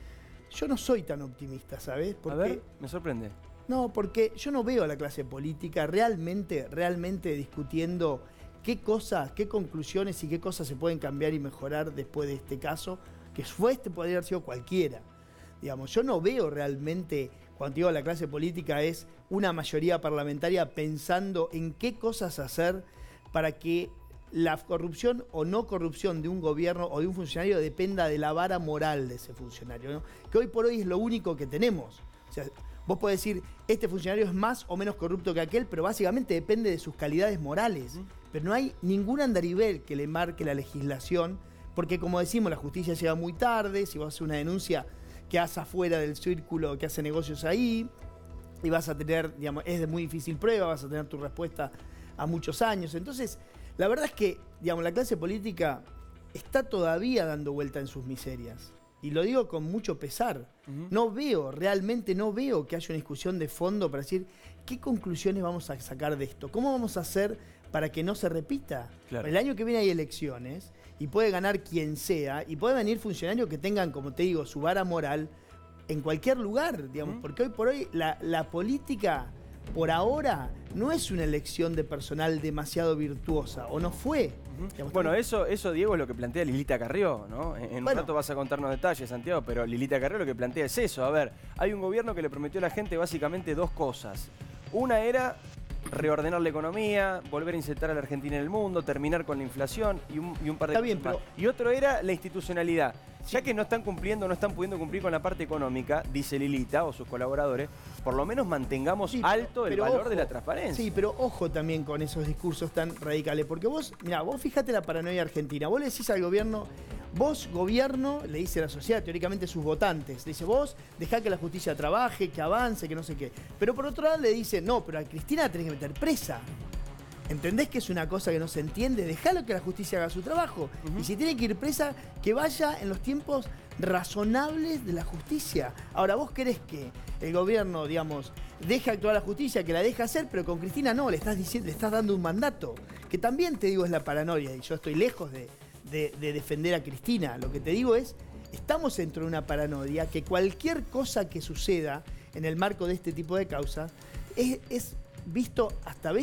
yo no soy tan optimista, ¿sabes? Porque, a ver, me sorprende. No, porque yo no veo a la clase política realmente, realmente discutiendo qué cosas, qué conclusiones y qué cosas se pueden cambiar y mejorar después de este caso, que fue este, podría haber sido cualquiera. Digamos, yo no veo realmente... Cuando digo la clase política es una mayoría parlamentaria pensando en qué cosas hacer para que la corrupción o no corrupción de un gobierno o de un funcionario dependa de la vara moral de ese funcionario, ¿no? Que hoy por hoy es lo único que tenemos. O sea, vos podés decir, este funcionario es más o menos corrupto que aquel, pero básicamente depende de sus calidades morales. Pero no hay ningún andarivel que le marque la legislación, porque como decimos, la justicia llega muy tarde, si vos haces una denuncia... que hace afuera del círculo, que hace negocios ahí, y vas a tener, digamos, es de muy difícil prueba, vas a tener tu respuesta a muchos años. Entonces, la verdad es que, digamos, la clase política está todavía dando vuelta en sus miserias. Y lo digo con mucho pesar. Uh-huh. No veo, realmente no veo que haya una discusión de fondo para decir qué conclusiones vamos a sacar de esto. ¿Cómo vamos a hacer para que no se repita? Claro. El año que viene hay elecciones y puede ganar quien sea y puede venir funcionarios que tengan, como te digo, su vara moral en cualquier lugar, digamos, uh-huh. porque hoy por hoy la, la política, por ahora, no es una elección de personal demasiado virtuosa, o no fue. Uh-huh. Digamos, bueno, eso, eso, Diego, es lo que plantea Lilita Carrió, ¿no? En, en bueno. un rato vas a contarnos detalles, Santiago, pero Lilita Carrió lo que plantea es eso. A ver, hay un gobierno que le prometió a la gente básicamente dos cosas. Una era reordenar la economía, volver a insertar a la Argentina en el mundo, terminar con la inflación y un, y un par de Está cosas bien, más. pero... Y otro era la institucionalidad. Ya que no están cumpliendo, no están pudiendo cumplir con la parte económica, dice Lilita o sus colaboradores, por lo menos mantengamos sí, pero, pero alto el valor ojo, de la transparencia. Sí, pero ojo también con esos discursos tan radicales, porque vos, mirá, vos fíjate la paranoia argentina, vos le decís al gobierno, vos, gobierno, le dice a la sociedad, teóricamente sus votantes, le dice vos, dejá que la justicia trabaje, que avance, que no sé qué. Pero por otro lado le dice, no, pero a Cristina la tenés que meter presa. ¿Entendés que es una cosa que no se entiende? Dejalo que la justicia haga su trabajo. Uh-huh. Y si tiene que ir presa, que vaya en los tiempos razonables de la justicia. Ahora, vos querés que el gobierno, digamos, deje actuar a la justicia, que la deje hacer, pero con Cristina no, le estás diciendo, le estás dando un mandato. Que también te digo es la paranoia, y yo estoy lejos de, de, de defender a Cristina. Lo que te digo es, estamos dentro de una paranoia que cualquier cosa que suceda en el marco de este tipo de causas es, es visto hasta a veces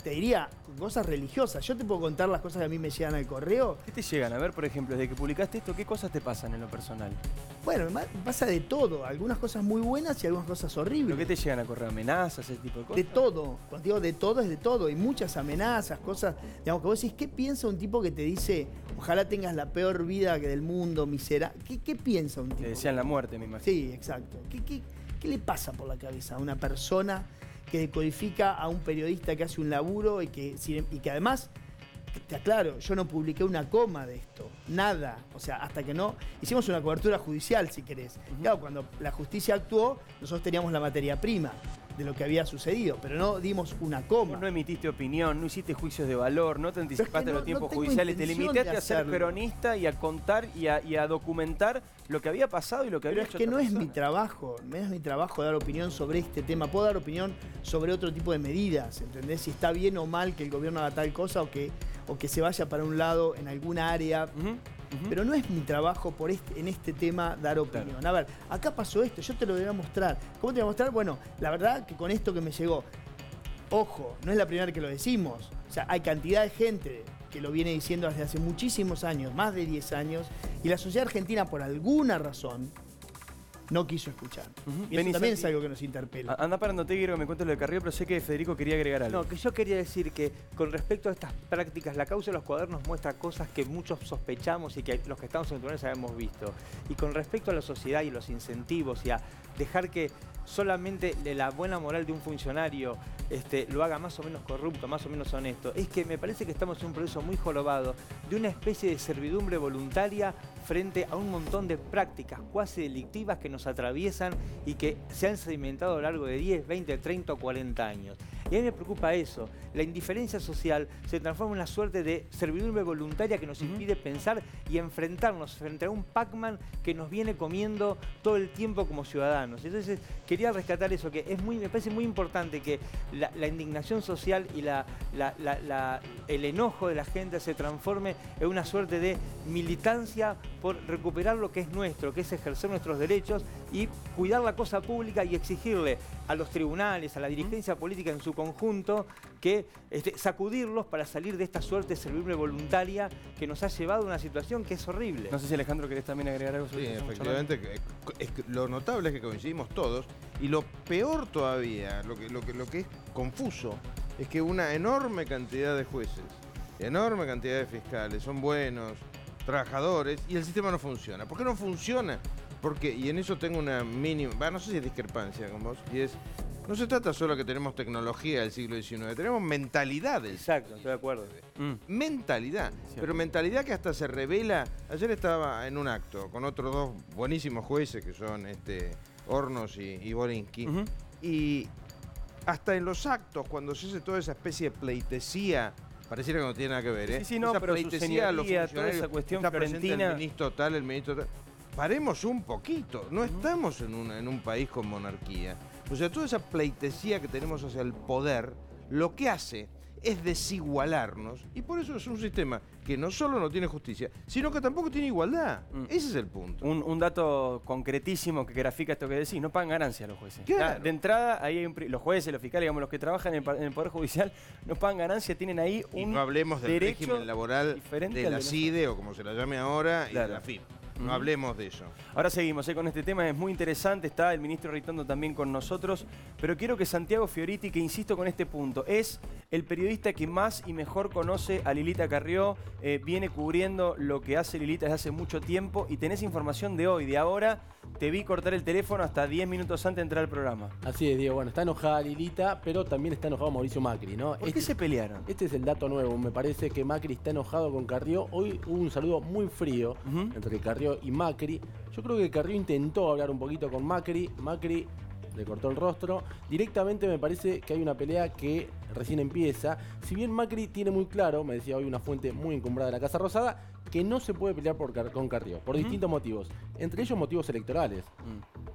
te diría, cosas religiosas. Yo te puedo contar las cosas que a mí me llegan al correo. ¿Qué te llegan? A ver, por ejemplo, desde que publicaste esto, ¿qué cosas te pasan en lo personal? Bueno, me pasa de todo. Algunas cosas muy buenas y algunas cosas horribles. ¿Pero qué te llegan a correo? ¿Amenazas, ese tipo de cosas? De todo. Cuando digo de todo, es de todo. Y muchas amenazas, cosas. Digamos, que vos decís, ¿qué piensa un tipo que te dice, ojalá tengas la peor vida que del mundo, miserable? ¿Qué, ¿Qué piensa un tipo? Te desean la muerte, me imagino. Sí, exacto. ¿Qué, qué, qué le pasa por la cabeza a una persona que decodifica a un periodista que hace un laburo y que, y que además, te aclaro, yo no publiqué una coma de esto, nada, o sea, hasta que no, hicimos una cobertura judicial, si querés. Uh-huh. Claro, cuando la justicia actuó, nosotros teníamos la materia prima de lo que había sucedido, pero no dimos una coma. Vos no emitiste opinión, no hiciste juicios de valor, no te anticipaste es que no, a los tiempos no judiciales, te limitaste a ser cronista y a contar y a, y a documentar lo que había pasado y lo que pero había es hecho que no persona. es mi trabajo, no es mi trabajo dar opinión sobre este tema, puedo dar opinión sobre otro tipo de medidas, ¿entendés? Si está bien o mal que el gobierno haga tal cosa o que, o que se vaya para un lado en alguna área. Uh-huh. Uh-huh. Pero no es mi trabajo por este, en este tema dar opinión. Claro. A ver, acá pasó esto, yo te lo voy a mostrar. ¿Cómo te voy a mostrar? Bueno, la verdad que con esto que me llegó, ojo, no es la primera vez que lo decimos. O sea, hay cantidad de gente que lo viene diciendo desde hace muchísimos años, más de diez años, y la sociedad argentina, por alguna razón, no quiso escuchar. Uh-huh. Y eso también es algo que nos interpela. Anda parando, te quiero que me cuentes lo de Carrió, pero sé que Federico quería agregar algo. No, que yo quería decir que con respecto a estas prácticas, la causa de los cuadernos muestra cosas que muchos sospechamos y que los que estamos en el tribunal habíamos visto. Y con respecto a la sociedad y los incentivos y a dejar que solamente la buena moral de un funcionario este, lo haga más o menos corrupto, más o menos honesto, es que me parece que estamos en un proceso muy jorobado de una especie de servidumbre voluntaria frente a un montón de prácticas cuasi delictivas que nos atraviesan y que se han sedimentado a lo largo de diez, veinte, treinta o cuarenta años. Y a mí me preocupa eso. La indiferencia social se transforma en una suerte de servidumbre voluntaria que nos impide uh-huh. pensar y enfrentarnos frente a un Pac-Man que nos viene comiendo todo el tiempo como ciudadanos. Entonces, quería rescatar eso, que es muy, me parece muy importante que la, la indignación social y la, la, la, la, el enojo de la gente se transforme en una suerte de militancia por recuperar lo que es nuestro, que es ejercer nuestros derechos y cuidar la cosa pública y exigirle a los tribunales, a la dirigencia política en su conjunto, que este, sacudirlos para salir de esta suerte de servidumbre voluntaria que nos ha llevado a una situación que es horrible. No sé si Alejandro querés también agregar algo sobre sí, eso. Efectivamente, es que lo notable es que coincidimos todos y lo peor todavía, lo que, lo que, lo que es confuso, es que una enorme cantidad de jueces, enorme cantidad de fiscales son buenos, trabajadores y el sistema no funciona. ¿Por qué no funciona? Porque, y en eso tengo una mínima, bah, no sé si es discrepancia con vos, y es, no se trata solo que tenemos tecnología del siglo diecinueve, tenemos mentalidad del Exacto, estoy de acuerdo. Mm. Mentalidad, sí, pero mentalidad que hasta se revela. Ayer estaba en un acto con otros dos buenísimos jueces que son este, Hornos y, y Borinsky, uh-huh. y hasta en los actos, cuando se hace toda esa especie de pleitesía, pareciera que no tiene nada que ver, ¿eh? Sí, sí, no, esa pero su señoría, toda esa cuestión está florentina. El ministro tal, el ministro tal. Paremos un poquito, no estamos en, una, en un país con monarquía. O sea, toda esa pleitesía que tenemos hacia el poder, lo que hace es desigualarnos, y por eso es un sistema que no solo no tiene justicia, sino que tampoco tiene igualdad. Mm. Ese es el punto. Un, un dato concretísimo que grafica esto que decís: no pagan ganancias los jueces. Claro. De entrada, ahí hay un, los jueces, los fiscales, digamos, los que trabajan en el, en el Poder Judicial, no pagan ganancias, tienen ahí un y no hablemos del derecho régimen laboral de la C I D E o como se la llame ahora, claro. y de la F I P. No uh-huh. hablemos de eso. Ahora seguimos eh, con este tema, es muy interesante, está el ministro Ritondo también con nosotros, pero quiero que Santiago Fioriti, que insisto con este punto, es el periodista que más y mejor conoce a Lilita Carrió, eh, viene cubriendo lo que hace Lilita desde hace mucho tiempo y tenés información de hoy, de ahora. Te vi cortar el teléfono hasta diez minutos antes de entrar al programa. Así es, Diego. Bueno, está enojada Lilita, pero también está enojado Mauricio Macri, ¿no? ¿Por este, qué se pelearon? Este es el dato nuevo. Me parece que Macri está enojado con Carrió. Hoy hubo un saludo muy frío uh-huh. entre Carrió y Macri. Yo creo que Carrió intentó hablar un poquito con Macri. Macri le cortó el rostro. Directamente me parece que hay una pelea que recién empieza. Si bien Macri tiene muy claro, me decía hoy una fuente muy encumbrada de la Casa Rosada, que no se puede pelear por, con Carrió, por uh-huh. distintos motivos, entre ellos motivos electorales. Uh-huh.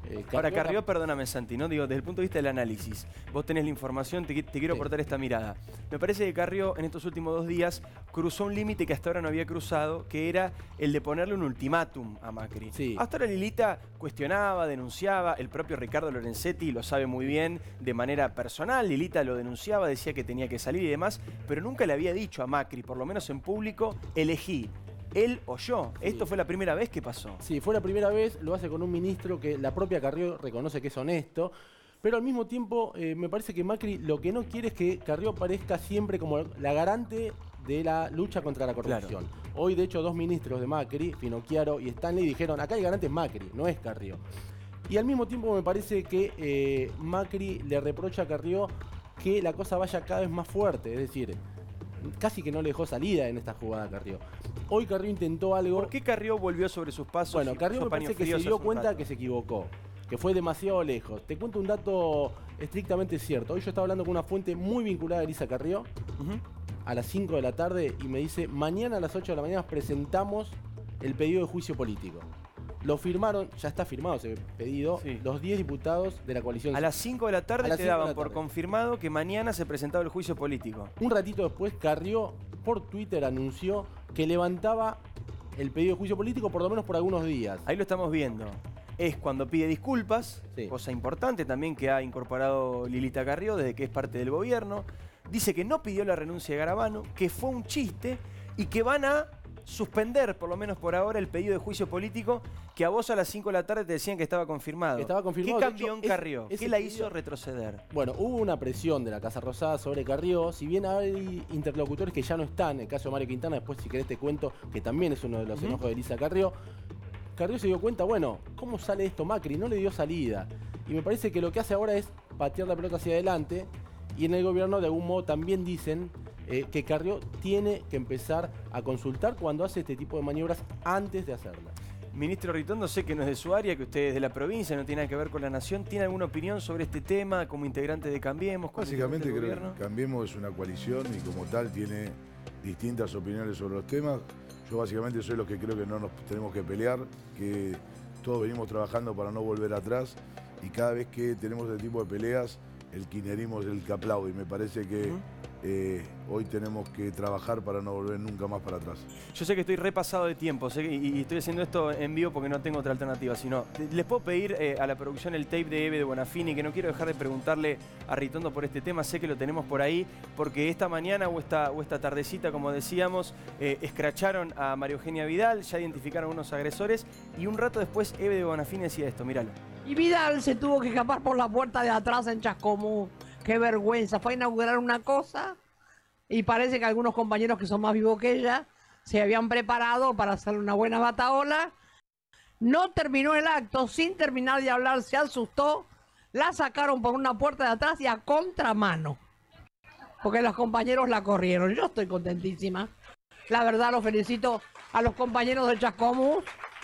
Eh, Ahora, Carrió, perdóname, Santi, ¿no? Digo, desde el punto de vista del análisis, vos tenés la información, te, te quiero Sí. aportar esta mirada. Me parece que Carrió en estos últimos dos días cruzó un límite que hasta ahora no había cruzado, que era el de ponerle un ultimátum a Macri. Sí. Hasta ahora Lilita cuestionaba, denunciaba, el propio Ricardo Lorenzetti lo sabe muy bien de manera personal, Lilita lo denunciaba, decía que tenía que salir y demás, pero nunca le había dicho a Macri, por lo menos en público, elegí él o yo. Esto fue la primera vez que pasó. Sí, fue la primera vez, lo hace con un ministro que la propia Carrió reconoce que es honesto, pero al mismo tiempo eh, me parece que Macri lo que no quiere es que Carrió parezca siempre como la garante de la lucha contra la corrupción. Claro. Hoy, de hecho, dos ministros de Macri, Finocchiaro y Stanley, dijeron, acá el garante es Macri, no es Carrió. Y al mismo tiempo me parece que eh, Macri le reprocha a Carrió que la cosa vaya cada vez más fuerte, es decir, casi que no le dejó salida en esta jugada a Carrió. Hoy Carrió intentó algo... ¿Por qué Carrió volvió sobre sus pasos? Bueno, y Carrió puso me parece paños que se fríos dio hace un cuenta rato? que se equivocó, que fue demasiado lejos. Te cuento un dato estrictamente cierto. Hoy yo estaba hablando con una fuente muy vinculada a Elisa Carrió, Uh-huh. a las cinco de la tarde, y me dice, mañana a las ocho de la mañana presentamos el pedido de juicio político. Lo firmaron, ya está firmado ese pedido, Sí. los diez diputados de la coalición. A las cinco de la A tarde las te cinco de daban la por tarde. confirmado que mañana se presentaba el juicio político. Un ratito después, Carrió por Twitter anunció que levantaba el pedido de juicio político por lo menos por algunos días. Ahí lo estamos viendo. Es cuando pide disculpas, Sí. cosa importante también que ha incorporado Lilita Carrió desde que es parte del gobierno. Dice que no pidió la renuncia de Garabano, que fue un chiste y que van a suspender, por lo menos por ahora, el pedido de juicio político que a vos a las cinco de la tarde te decían que estaba confirmado. Estaba confirmado. ¿Qué De cambió hecho, en es- Carrió? ese ¿Qué la pedido- hizo retroceder? Bueno, hubo una presión de la Casa Rosada sobre Carrió, si bien hay interlocutores que ya no están, en el caso de Mario Quintana, después si querés te cuento que también es uno de los Ujú. enojos de Elisa Carrió. Carrió se dio cuenta, bueno, ¿cómo sale esto? Macri no le dio salida. Y me parece que lo que hace ahora es patear la pelota hacia adelante, y en el gobierno de algún modo también dicen eh, que Carrió tiene que empezar a consultar cuando hace este tipo de maniobras antes de hacerlas. Ministro Ritondo, sé que no es de su área, que usted es de la provincia, no tiene nada que ver con la nación. ¿Tiene alguna opinión sobre este tema como integrante de Cambiemos? como Básicamente integrante creo del que Cambiemos es una coalición y como tal tiene distintas opiniones sobre los temas. Yo básicamente soy los que creo que no nos tenemos que pelear, que todos venimos trabajando para no volver atrás y cada vez que tenemos este tipo de peleas, el kirchnerismo es el que aplaude y me parece que Ujú. eh, hoy tenemos que trabajar para no volver nunca más para atrás. Yo sé que estoy repasado de tiempo sé que- y, y estoy haciendo esto en vivo porque no tengo otra alternativa. Sino, te- les puedo pedir eh, a la producción el tape de Eve de Bonafini, que no quiero dejar de preguntarle a Ritondo por este tema. Sé que lo tenemos por ahí, porque esta mañana o esta, o esta tardecita, como decíamos, eh, escracharon a María Eugenia Vidal, ya identificaron a unos agresores y un rato después Eve de Bonafini decía esto, míralo. Y Vidal se tuvo que escapar por la puerta de atrás en Chascomú. Qué vergüenza. Fue a inaugurar una cosa y parece que algunos compañeros que son más vivos que ella se habían preparado para hacerle una buena bataola. No terminó el acto, sin terminar de hablar, se asustó. La sacaron por una puerta de atrás y a contramano. Porque los compañeros la corrieron. Yo estoy contentísima. La verdad, los felicito a los compañeros de Chascomú.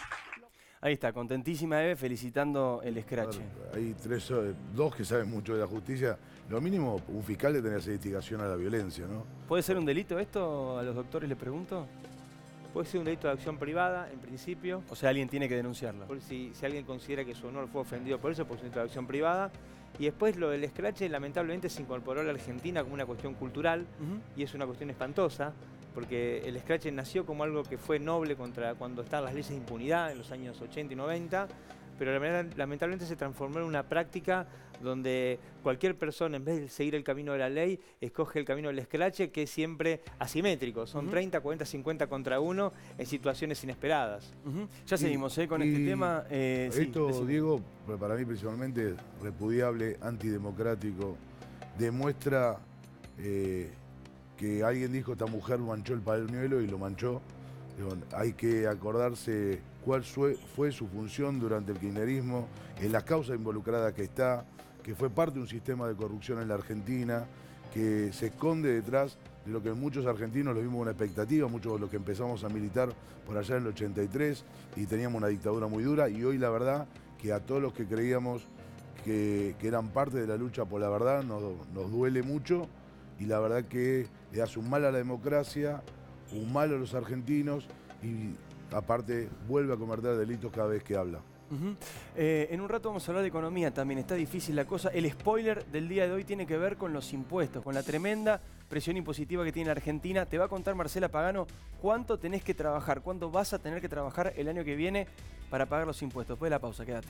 Ahí está, contentísima Eve, felicitando el escrache. Hay tres, eh, dos que saben mucho de la justicia. Lo mínimo, un fiscal de tener esa instigación a la violencia, ¿no? ¿Puede ser un delito esto? A los doctores le pregunto. Puede ser un delito de acción privada, en principio. O sea, alguien tiene que denunciarlo. Por si, si alguien considera que su honor fue ofendido por eso, por su delito de acción privada. Y después lo del escrache, lamentablemente, se incorporó a la Argentina como una cuestión cultural y es una cuestión espantosa, porque el escrache nació como algo que fue noble contra cuando estaban las leyes de impunidad en los años ochenta y noventa, pero lamentablemente se transformó en una práctica donde cualquier persona, en vez de seguir el camino de la ley, escoge el camino del escrache, que es siempre asimétrico. Son Ujú. treinta, cuarenta, cincuenta contra uno en situaciones inesperadas. Ujú. Ya seguimos ¿eh? con Y este tema. Eh, sí, Esto, decime. Diego, para mí principalmente repudiable, antidemocrático, demuestra eh, que alguien dijo esta mujer manchó el pañuelo y lo manchó. Digo, hay que acordarse cuál fue, fue su función durante el kirchnerismo, en las causas involucradas que está, que fue parte de un sistema de corrupción en la Argentina, que se esconde detrás de lo que muchos argentinos lo vimos una expectativa, muchos de los que empezamos a militar por allá en el ochenta y tres y teníamos una dictadura muy dura, y hoy la verdad que a todos los que creíamos que, que eran parte de la lucha por la verdad nos, nos duele mucho, y la verdad que le hace un mal a la democracia, un mal a los argentinos y aparte vuelve a cometer delitos cada vez que habla. Uh-huh. eh, en un rato vamos a hablar de economía también, está difícil la cosa. El spoiler del día de hoy tiene que ver con los impuestos, con la tremenda presión impositiva que tiene la Argentina. Te va a contar Marcela Pagano cuánto tenés que trabajar, cuánto vas a tener que trabajar el año que viene para pagar los impuestos. Después de la pausa, quédate.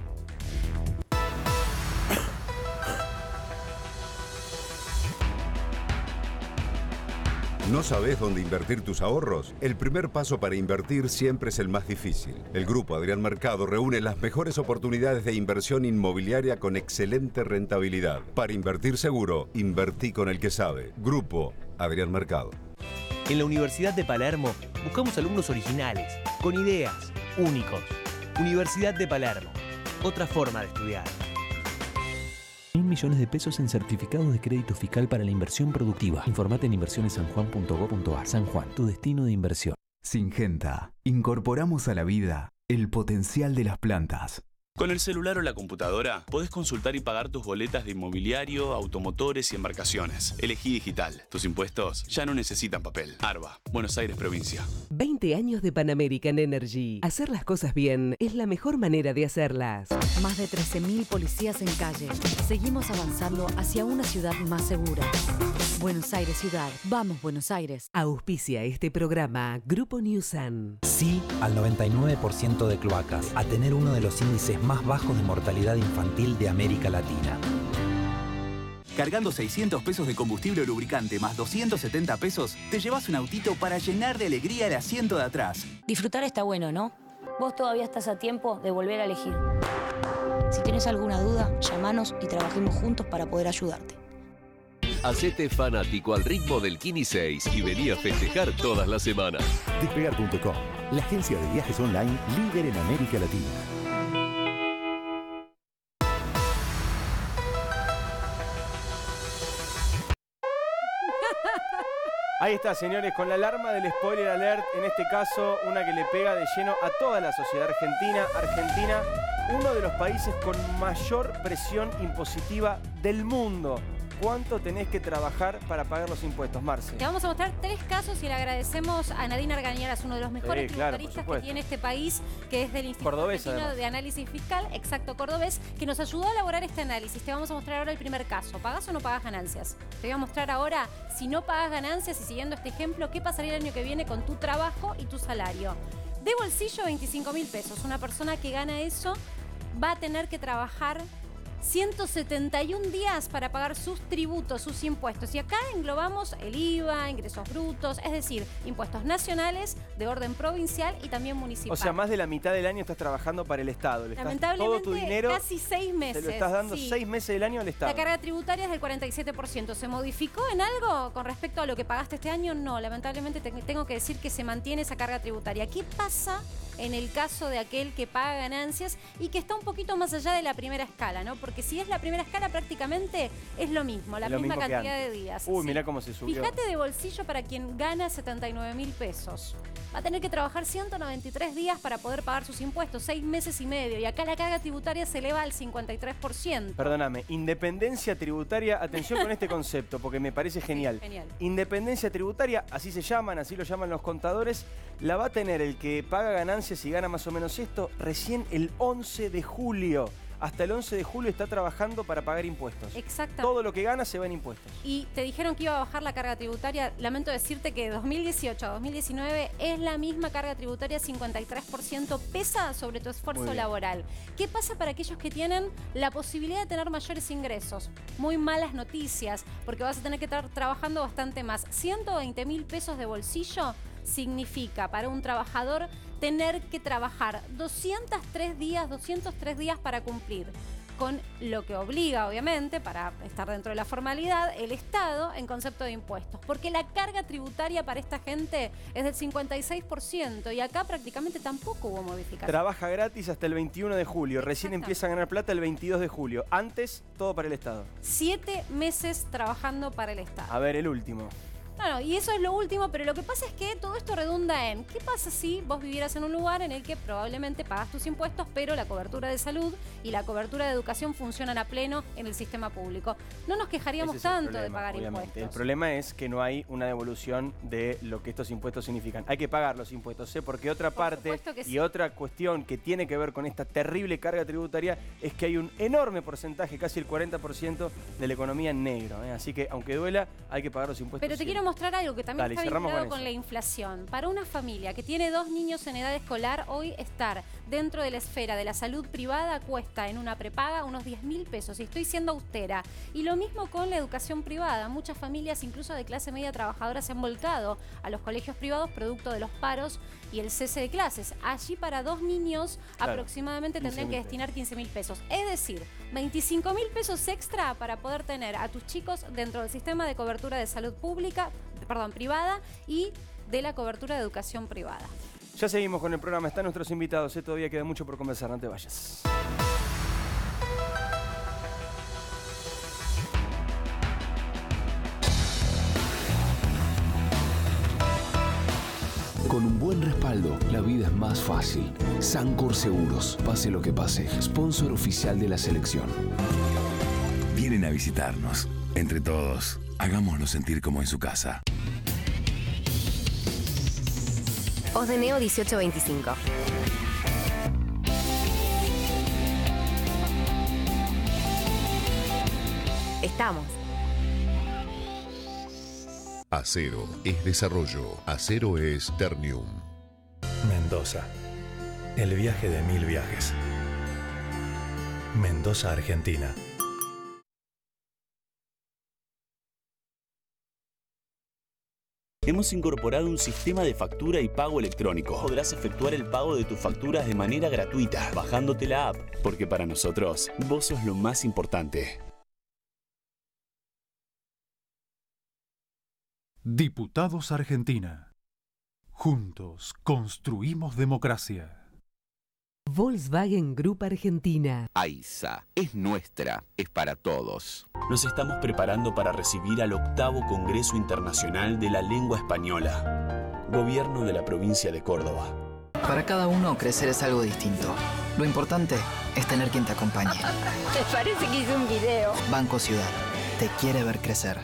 ¿No sabés dónde invertir tus ahorros? El primer paso para invertir siempre es el más difícil. El Grupo Adrián Mercado reúne las mejores oportunidades de inversión inmobiliaria con excelente rentabilidad. Para invertir seguro, invertí con el que sabe. Grupo Adrián Mercado. En la Universidad de Palermo buscamos alumnos originales, con ideas, únicos. Universidad de Palermo, otra forma de estudiar. Mil millones de pesos en certificados de crédito fiscal para la inversión productiva. Informate en inversiones san juan punto gob punto ar. San Juan, tu destino de inversión. Syngenta. Incorporamos a la vida el potencial de las plantas. Con el celular o la computadora podés consultar y pagar tus boletas de inmobiliario, automotores y embarcaciones. Elegí digital. Tus impuestos ya no necesitan papel. ARBA, Buenos Aires Provincia. veinte años de Pan American Energy. Hacer las cosas bien es la mejor manera de hacerlas. Más de trece mil policías en calle. Seguimos avanzando hacia una ciudad más segura. Buenos Aires Ciudad. Vamos, Buenos Aires. Auspicia este programa Grupo Newsan. Sí al noventa y nueve por ciento de cloacas. A tener uno de los índices más bajos de mortalidad infantil de América Latina. Cargando seiscientos pesos de combustible o lubricante más doscientos setenta pesos, te llevas un autito para llenar de alegría el asiento de atrás. Disfrutar está bueno, ¿no? Vos todavía estás a tiempo de volver a elegir. Si tenés alguna duda, llámanos y trabajemos juntos para poder ayudarte. Hacete fanático al ritmo del Kini seis y vení a festejar todas las semanas. Despegar punto com, la agencia de viajes online líder en América Latina. Ahí está, señores, con la alarma del spoiler alert, en este caso una que le pega de lleno a toda la sociedad argentina. Argentina, uno de los países con mayor presión impositiva del mundo. ¿Cuánto tenés que trabajar para pagar los impuestos, Marce? Te vamos a mostrar tres casos y le agradecemos a Nadine Argañaras, uno de los mejores sí, claro, tributaristas que tiene este país, que es del Instituto Cordobés, Argentino además. de Análisis Fiscal, exacto, cordobés, que nos ayudó a elaborar este análisis. Te vamos a mostrar ahora el primer caso. ¿Pagás o no pagás ganancias? Te voy a mostrar ahora, si no pagás ganancias y siguiendo este ejemplo, qué pasaría el año que viene con tu trabajo y tu salario. De bolsillo, veinticinco mil pesos. Una persona que gana eso va a tener que trabajar ciento setenta y un días para pagar sus tributos, sus impuestos. Y acá englobamos el I V A, ingresos brutos, es decir, impuestos nacionales, de orden provincial y también municipal. O sea, más de la mitad del año estás trabajando para el Estado. Le estás, Lamentablemente, todo tu dinero, casi seis meses. te lo estás dando sí. seis meses del año al Estado. La carga tributaria es del cuarenta y siete por ciento. ¿Se modificó en algo con respecto a lo que pagaste este año? No, lamentablemente te, tengo que decir que se mantiene esa carga tributaria. ¿Qué pasa en el caso de aquel que paga ganancias y que está un poquito más allá de la primera escala, ¿no? Porque si es la primera escala prácticamente es lo mismo, la lo misma mismo cantidad de días. Uy, sí. Mirá cómo se subió. Fíjate de bolsillo para quien gana setenta y nueve mil pesos. Va a tener que trabajar ciento noventa y tres días para poder pagar sus impuestos, seis meses y medio. Y acá la carga tributaria se eleva al cincuenta y tres por ciento. Perdóname, independencia tributaria, atención con este concepto, porque me parece genial. Genial. Independencia tributaria, así se llaman, así lo llaman los contadores, la va a tener el que paga ganancias y gana más o menos esto recién el once de julio. Hasta el once de julio está trabajando para pagar impuestos. Exacto. Todo lo que gana se va en impuestos. Y te dijeron que iba a bajar la carga tributaria. Lamento decirte que de dos mil dieciocho a dos mil diecinueve es la misma carga tributaria, cincuenta y tres por ciento pesa sobre tu esfuerzo laboral. ¿Qué pasa para aquellos que tienen la posibilidad de tener mayores ingresos? Muy malas noticias, porque vas a tener que estar trabajando bastante más. ciento veinte mil pesos de bolsillo significa para un trabajador tener que trabajar doscientos tres días, doscientos tres días para cumplir con lo que obliga, obviamente, para estar dentro de la formalidad, el Estado en concepto de impuestos. Porque la carga tributaria para esta gente es del cincuenta y seis por ciento y acá prácticamente tampoco hubo modificación. Trabaja gratis hasta el veintiuno de julio. Recién empieza a ganar plata el veintidós de julio. Antes, todo para el Estado. Siete meses trabajando para el Estado. A ver, el último. No, no, y eso es lo último, pero lo que pasa es que todo esto redunda en ¿qué pasa si vos vivieras en un lugar en el que probablemente pagas tus impuestos, pero la cobertura de salud y la cobertura de educación funcionan a pleno en el sistema público? No nos quejaríamos Ese es el tanto problema, de pagar obviamente. impuestos. El problema es que no hay una devolución de lo que estos impuestos significan. Hay que pagar los impuestos, ¿eh? Porque otra Por parte supuesto que sí. y otra cuestión que tiene que ver con esta terrible carga tributaria es que hay un enorme porcentaje, casi el cuarenta por ciento de la economía en negro, ¿eh? Así que aunque duela, hay que pagar los impuestos. Pero te siempre. quiero mostrar algo que también Dale, está cerramos vinculado con con eso. la inflación. Para una familia que tiene dos niños en edad escolar, hoy estar dentro de la esfera de la salud privada cuesta en una prepaga unos diez mil pesos. Y estoy siendo austera. Y lo mismo con la educación privada. Muchas familias, incluso de clase media trabajadora, se han volcado a los colegios privados producto de los paros y el cese de clases. Allí para dos niños Claro, aproximadamente tendrían que quince mil destinar quince mil pesos. Es decir, veinticinco mil pesos extra para poder tener a tus chicos dentro del sistema de cobertura de salud pública, perdón, privada y de la cobertura de educación privada. Ya seguimos con el programa, están nuestros invitados, ¿eh? Todavía queda mucho por conversar, no te vayas. Con un buen respaldo, la vida es más fácil. Sancor Seguros, pase lo que pase, sponsor oficial de la selección. Vienen a visitarnos. Entre todos, hagámonos sentir como en su casa. Osdeneo dieciocho veinticinco. Estamos. Acero es desarrollo. Acero es Ternium. Mendoza. El viaje de mil viajes. Mendoza, Argentina. Hemos incorporado un sistema de factura y pago electrónico. Podrás efectuar el pago de tus facturas de manera gratuita, bajándote la app, porque para nosotros, vos sos lo más importante. Diputados Argentina. Juntos construimos democracia. Volkswagen Group Argentina. AISA es nuestra, es para todos. Nos estamos preparando para recibir al octavo Congreso Internacional de la Lengua Española. Gobierno de la provincia de Córdoba. Para cada uno, crecer es algo distinto. Lo importante es tener quien te acompañe. Me parece que hice un video. Banco Ciudad, te quiere ver crecer.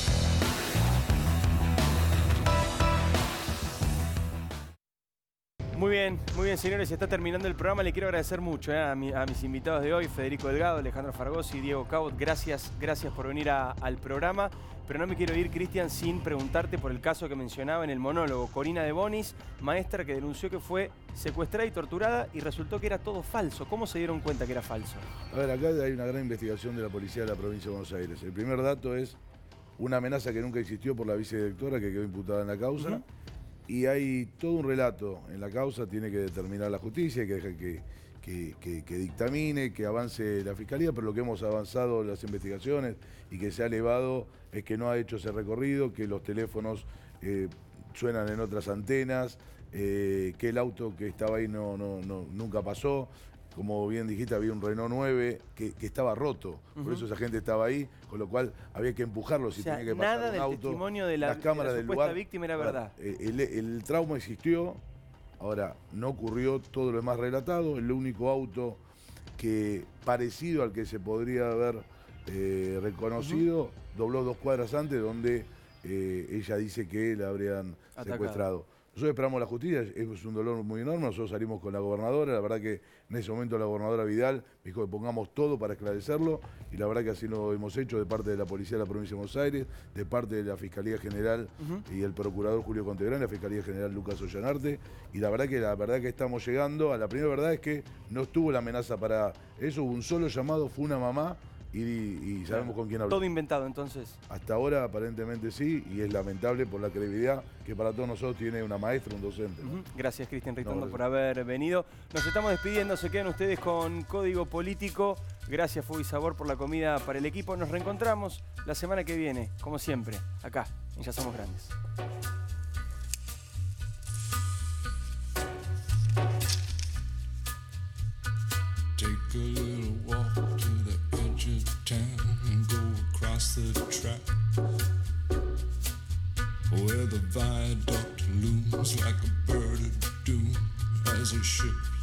Muy bien, muy bien, señores, se está terminando el programa. Le quiero agradecer mucho eh, a, mi, a mis invitados de hoy, Federico Delgado, Alejandro Fargosi y Diego Cabot. Gracias, gracias por venir a, al programa. Pero no me quiero ir, Cristian, sin preguntarte por el caso que mencionaba en el monólogo. Corina de Bonis, maestra que denunció que fue secuestrada y torturada y resultó que era todo falso. ¿Cómo se dieron cuenta que era falso? A ver, acá hay una gran investigación de la policía de la provincia de Buenos Aires. El primer dato es una amenaza que nunca existió por la vicedirectora que quedó imputada en la causa. Uh-huh. Y hay todo un relato en la causa, tiene que determinar la justicia, que dejar que, que, que, que dictamine, que avance la fiscalía, pero lo que hemos avanzado en las investigaciones y que se ha elevado es que no ha hecho ese recorrido, que los teléfonos eh, suenan en otras antenas, eh, que el auto que estaba ahí no, no, no, nunca pasó. Como bien dijiste, había un Renault nueve que, que estaba roto, uh-huh. Por eso esa gente estaba ahí, con lo cual había que empujarlo si o sea, tenía que pasar nada un del auto. Testimonio de la, las cámaras de la del supuesta lugar, víctima era verdad. El, el, el trauma existió, ahora no ocurrió todo lo demás relatado, el único auto que parecido al que se podría haber eh, reconocido, uh-huh. dobló dos cuadras antes donde eh, ella dice que la habrían Atacado. secuestrado. Nosotros esperamos la justicia, es un dolor muy enorme, nosotros salimos con la gobernadora, la verdad que en ese momento la gobernadora Vidal dijo que pongamos todo para esclarecerlo y la verdad que así lo hemos hecho de parte de la Policía de la Provincia de Buenos Aires, de parte de la Fiscalía General uh-huh. y el Procurador Julio Contegrán, la Fiscalía General Lucas Ollanarte, y la verdad que la verdad que estamos llegando a la primera verdad es que no estuvo la amenaza para eso, hubo un solo llamado, fue una mamá. Y, y sabemos con quién habló. Todo inventado, entonces. Hasta ahora, aparentemente sí, y es lamentable por la credibilidad que para todos nosotros tiene una maestra, un docente. ¿no? Uh-huh. Gracias, Cristian Ritondo, no, por haber venido. Nos estamos despidiendo, se quedan ustedes con Código Político. Gracias, Fuego y Sabor, por la comida para el equipo. Nos reencontramos la semana que viene, como siempre, acá, en Ya Somos Grandes. Take a little walk to the edge of town and go across the track. where the viaduct looms like a bird of doom as a ship